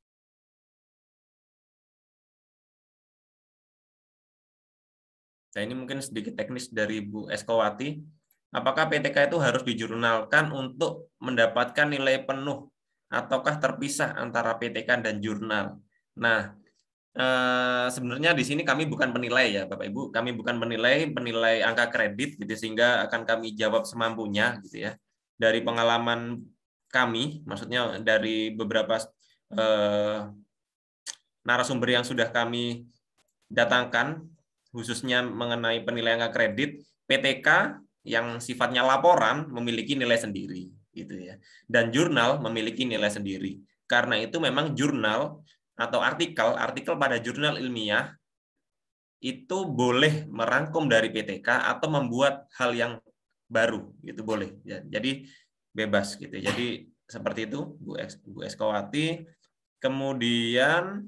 Nah, ini mungkin sedikit teknis dari Bu Eskowati. Apakah PTK itu harus dijurnalkan untuk mendapatkan nilai penuh ataukah terpisah antara PTK dan jurnal? Nah, sebenarnya di sini kami bukan penilai ya Bapak Ibu. Kami bukan penilai angka kredit gitu, sehingga akan kami jawab semampunya gitu ya. Dari pengalaman kami, maksudnya dari beberapa narasumber yang sudah kami datangkan, khususnya mengenai penilaian angka kredit, PTK yang sifatnya laporan memiliki nilai sendiri, gitu ya. Dan jurnal memiliki nilai sendiri. Karena itu memang jurnal atau artikel pada jurnal ilmiah itu boleh merangkum dari PTK atau membuat hal yang baru, gitu boleh. Ya, jadi bebas gitu. Jadi seperti itu Bu Eskowati. Kemudian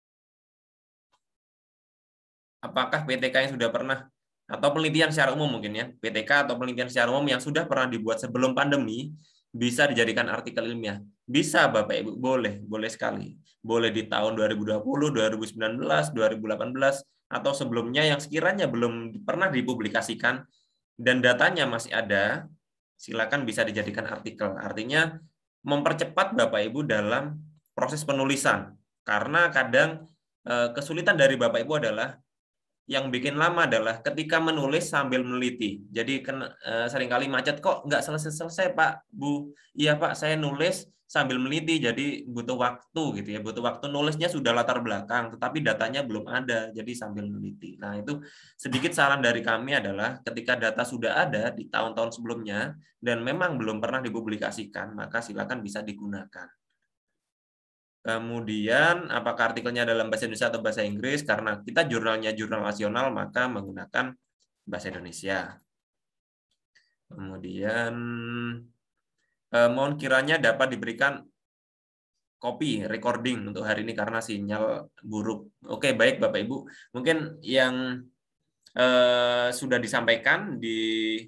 apakah PTK yang sudah pernah atau penelitian secara umum mungkin ya, PTK atau penelitian secara umum yang sudah pernah dibuat sebelum pandemi bisa dijadikan artikel ilmiah? Bisa Bapak Ibu, boleh sekali. Boleh di tahun 2020, 2019, 2018 atau sebelumnya yang sekiranya belum pernah dipublikasikan dan datanya masih ada, silakan bisa dijadikan artikel. Artinya mempercepat Bapak Ibu dalam proses penulisan. Karena kadang kesulitan dari Bapak Ibu adalah yang bikin lama adalah ketika menulis sambil meneliti. Jadi seringkali macet, kok nggak selesai Pak, Bu. Iya Pak, saya nulis sambil meneliti, jadi butuh waktu gitu ya. Butuh waktu, nulisnya sudah latar belakang, tetapi datanya belum ada, jadi sambil meneliti. Nah itu sedikit saran dari kami adalah ketika data sudah ada di tahun-tahun sebelumnya dan memang belum pernah dipublikasikan, maka silakan bisa digunakan. Kemudian, apakah artikelnya dalam bahasa Indonesia atau bahasa Inggris? Karena kita jurnalnya jurnal nasional, maka menggunakan bahasa Indonesia. Kemudian, mohon kiranya dapat diberikan copy, recording untuk hari ini karena sinyal buruk. Oke, baik Bapak Ibu. Mungkin yang sudah disampaikan di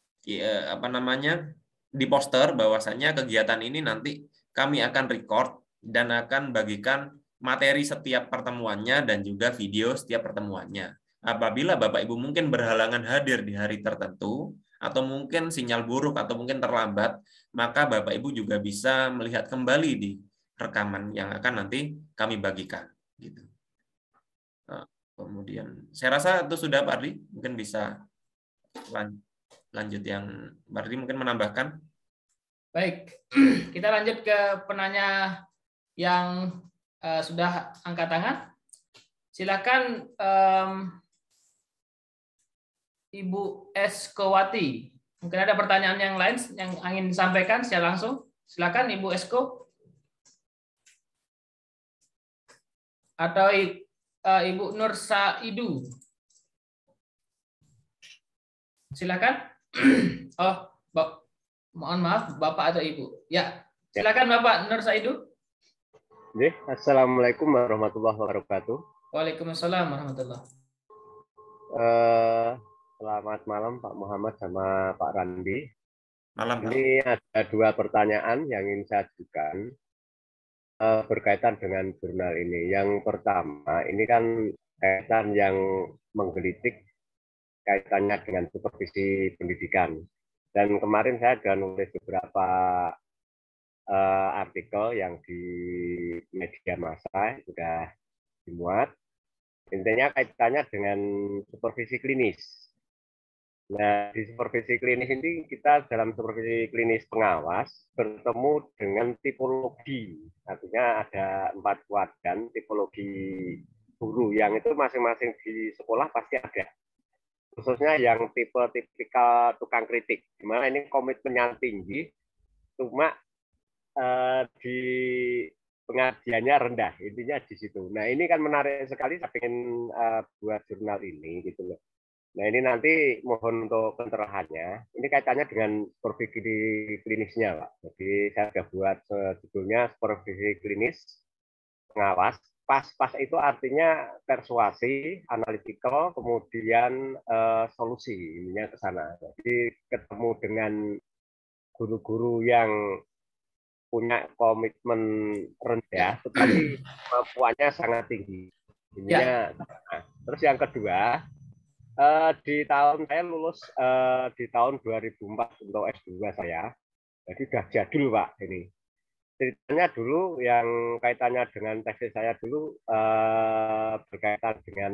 di poster bahwasanya kegiatan ini nanti kami akan record dan akan bagikan materi setiap pertemuannya dan juga video setiap pertemuannya. apabila Bapak Ibu mungkin berhalangan hadir di hari tertentu, atau mungkin sinyal buruk, atau mungkin terlambat, maka Bapak Ibu juga bisa melihat kembali di rekaman yang akan nanti kami bagikan. Gitu. Nah, kemudian, saya rasa itu sudah Pak Ardi, mungkin bisa lanjut yang Pak Ardi mungkin menambahkan. Baik, kita lanjut ke penanya yang sudah angkat tangan. Silakan Ibu Eskowati. Mungkin ada pertanyaan yang lain yang ingin disampaikan secara langsung. Silakan Ibu Esko. Atau Ibu Nur Saidu. Silakan. Oh, mohon maaf, Bapak atau Ibu. Ya, silakan Bapak Nur Saidu. Assalamualaikum warahmatullahi wabarakatuh. Waalaikumsalam warahmatullahi. Selamat malam Pak Muhammad sama Pak Randi. Malam. Ini ada dua pertanyaan yang ingin saya ajukan berkaitan dengan jurnal ini. Yang pertama, ini kan kaitan yang menggelitik kaitannya dengan supervisi pendidikan. Dan kemarin saya sudah nulis beberapa artikel yang di media massa sudah dimuat. Intinya kaitannya dengan supervisi klinis. Nah, di supervisi klinis ini kita dalam supervisi klinis pengawas bertemu dengan tipologi. Artinya ada 4 kuadran tipologi guru yang itu masing-masing di sekolah pasti ada. Khususnya yang tipikal tukang kritik, di mana ini komitmennya tinggi, cuma di pengajiannya rendah, intinya di situ. Nah, ini kan menarik sekali, saya ingin buat jurnal ini gitu loh. Nah, ini nanti mohon untuk pencerahannya. Ini kaitannya dengan supervisi klinisnya, Pak. Jadi saya sudah buat judulnya supervisi klinis pengawas. Pas itu artinya persuasi, analytical, kemudian solusi, ininya ke sana. Jadi ketemu dengan guru-guru yang punya komitmen rendah, tetapi kemampuannya sangat tinggi. Ininya. Nah, terus yang kedua, di tahun saya lulus di tahun 2004 untuk S2 saya, jadi sudah jadul Pak ini. Ceritanya dulu yang kaitannya dengan tesis saya dulu berkaitan dengan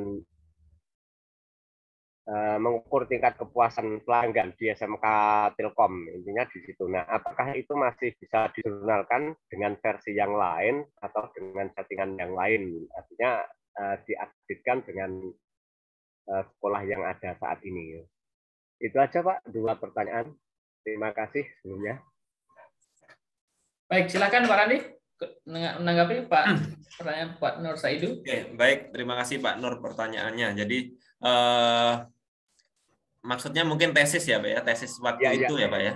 mengukur tingkat kepuasan pelanggan di SMK Telkom, intinya di situ. Nah, apakah itu masih bisa dijurnalkan dengan versi yang lain atau dengan settingan yang lain? Artinya diupdatekan dengan sekolah yang ada saat ini. Itu aja Pak, 2 pertanyaan. Terima kasih sebelumnya. Baik, silakan Pak Randi menanggapi Pak pertanyaan Pak Nur Saidu. Oke, baik, terima kasih Pak Nur pertanyaannya. Jadi maksudnya mungkin tesis ya Pak ya, tesis waktu itu ya Pak ya.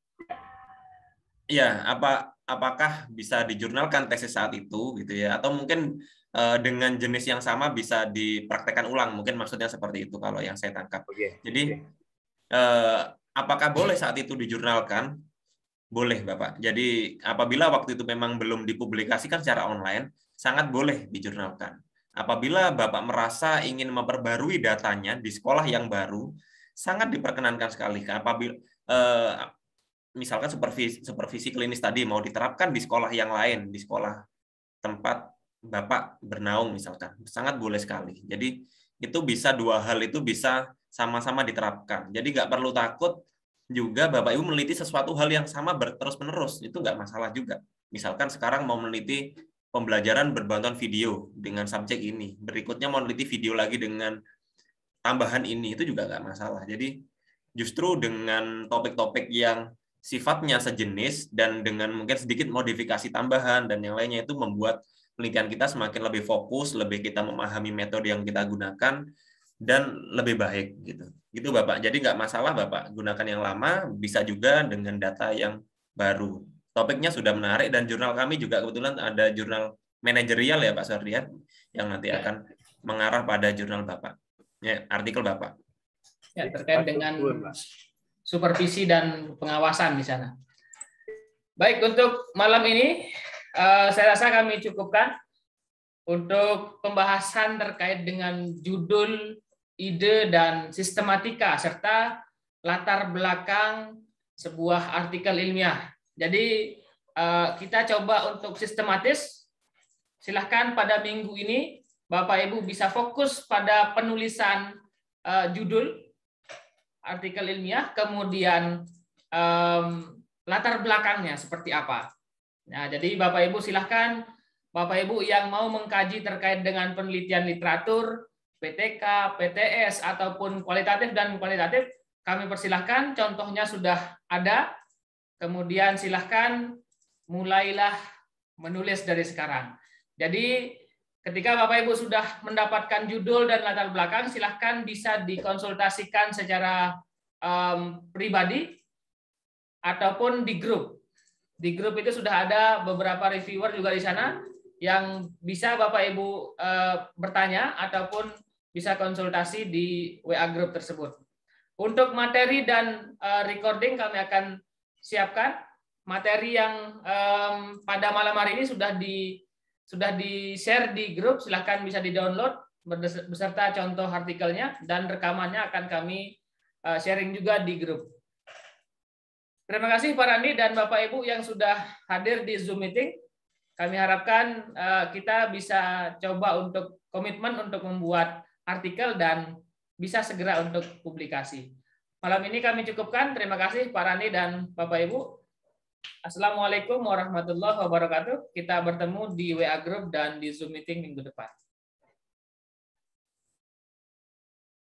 Iya, apakah bisa dijurnalkan tesis saat itu gitu ya, atau mungkin dengan jenis yang sama bisa dipraktekkan ulang, mungkin maksudnya seperti itu kalau yang saya tangkap. Jadi apakah boleh saat itu dijurnalkan? Boleh Bapak. Jadi apabila waktu itu memang belum dipublikasikan secara online, sangat boleh dijurnalkan. Apabila Bapak merasa ingin memperbarui datanya di sekolah yang baru, sangat diperkenankan sekali. Apabila misalkan supervisi klinis tadi mau diterapkan di sekolah yang lain, di sekolah tempat Bapak bernaung misalkan, sangat boleh sekali. Jadi itu bisa, 2 hal itu bisa sama-sama diterapkan. Jadi nggak perlu takut juga Bapak Ibu meneliti sesuatu hal yang sama terus-menerus, itu nggak masalah juga. Misalkan sekarang mau meneliti pembelajaran berbantuan video dengan subjek ini, berikutnya mau meneliti video lagi dengan tambahan ini, itu juga nggak masalah. Jadi justru dengan topik-topik yang sifatnya sejenis dan dengan mungkin sedikit modifikasi tambahan dan yang lainnya itu membuat penelitian kita semakin lebih fokus, lebih kita memahami metode yang kita gunakan dan lebih baik gitu. Gitu Bapak. Jadi nggak masalah Bapak gunakan yang lama, bisa juga dengan data yang baru. Topiknya sudah menarik dan jurnal kami juga kebetulan ada jurnal manajerial ya Pak Sordian yang nanti akan mengarah pada jurnal Bapak. Ya, artikel Bapak. Ya, terkait dengan supervisi dan pengawasan di sana. Baik, untuk malam ini saya rasa kami cukupkan untuk pembahasan terkait dengan judul ide dan sistematika serta latar belakang sebuah artikel ilmiah. Jadi kita coba untuk sistematis. Silahkan pada minggu ini Bapak Ibu bisa fokus pada penulisan judul artikel ilmiah, kemudian latar belakangnya seperti apa. Nah, jadi Bapak Ibu silahkan, Bapak Ibu yang mau mengkaji terkait dengan penelitian literatur, PTK, PTS, ataupun kualitatif dan kuantitatif, kami persilahkan, contohnya sudah ada. Kemudian silahkan mulailah menulis dari sekarang. Jadi ketika Bapak Ibu sudah mendapatkan judul dan latar belakang, silahkan bisa dikonsultasikan secara pribadi ataupun di grup. Di grup itu sudah ada beberapa reviewer juga di sana yang bisa Bapak Ibu bertanya ataupun bisa konsultasi di WA group tersebut. Untuk materi dan recording kami akan siapkan. Materi yang pada malam hari ini sudah di-share di grup, silahkan bisa di-download beserta contoh artikelnya, dan rekamannya akan kami sharing juga di grup. Terima kasih Pak Randi dan Bapak Ibu yang sudah hadir di Zoom meeting. Kami harapkan kita bisa coba untuk komitmen untuk membuat artikel dan bisa segera untuk publikasi. Malam ini kami cukupkan. Terima kasih Pak Randi dan Bapak Ibu. Assalamualaikum warahmatullahi wabarakatuh. Kita bertemu di WA Group dan di Zoom meeting minggu depan.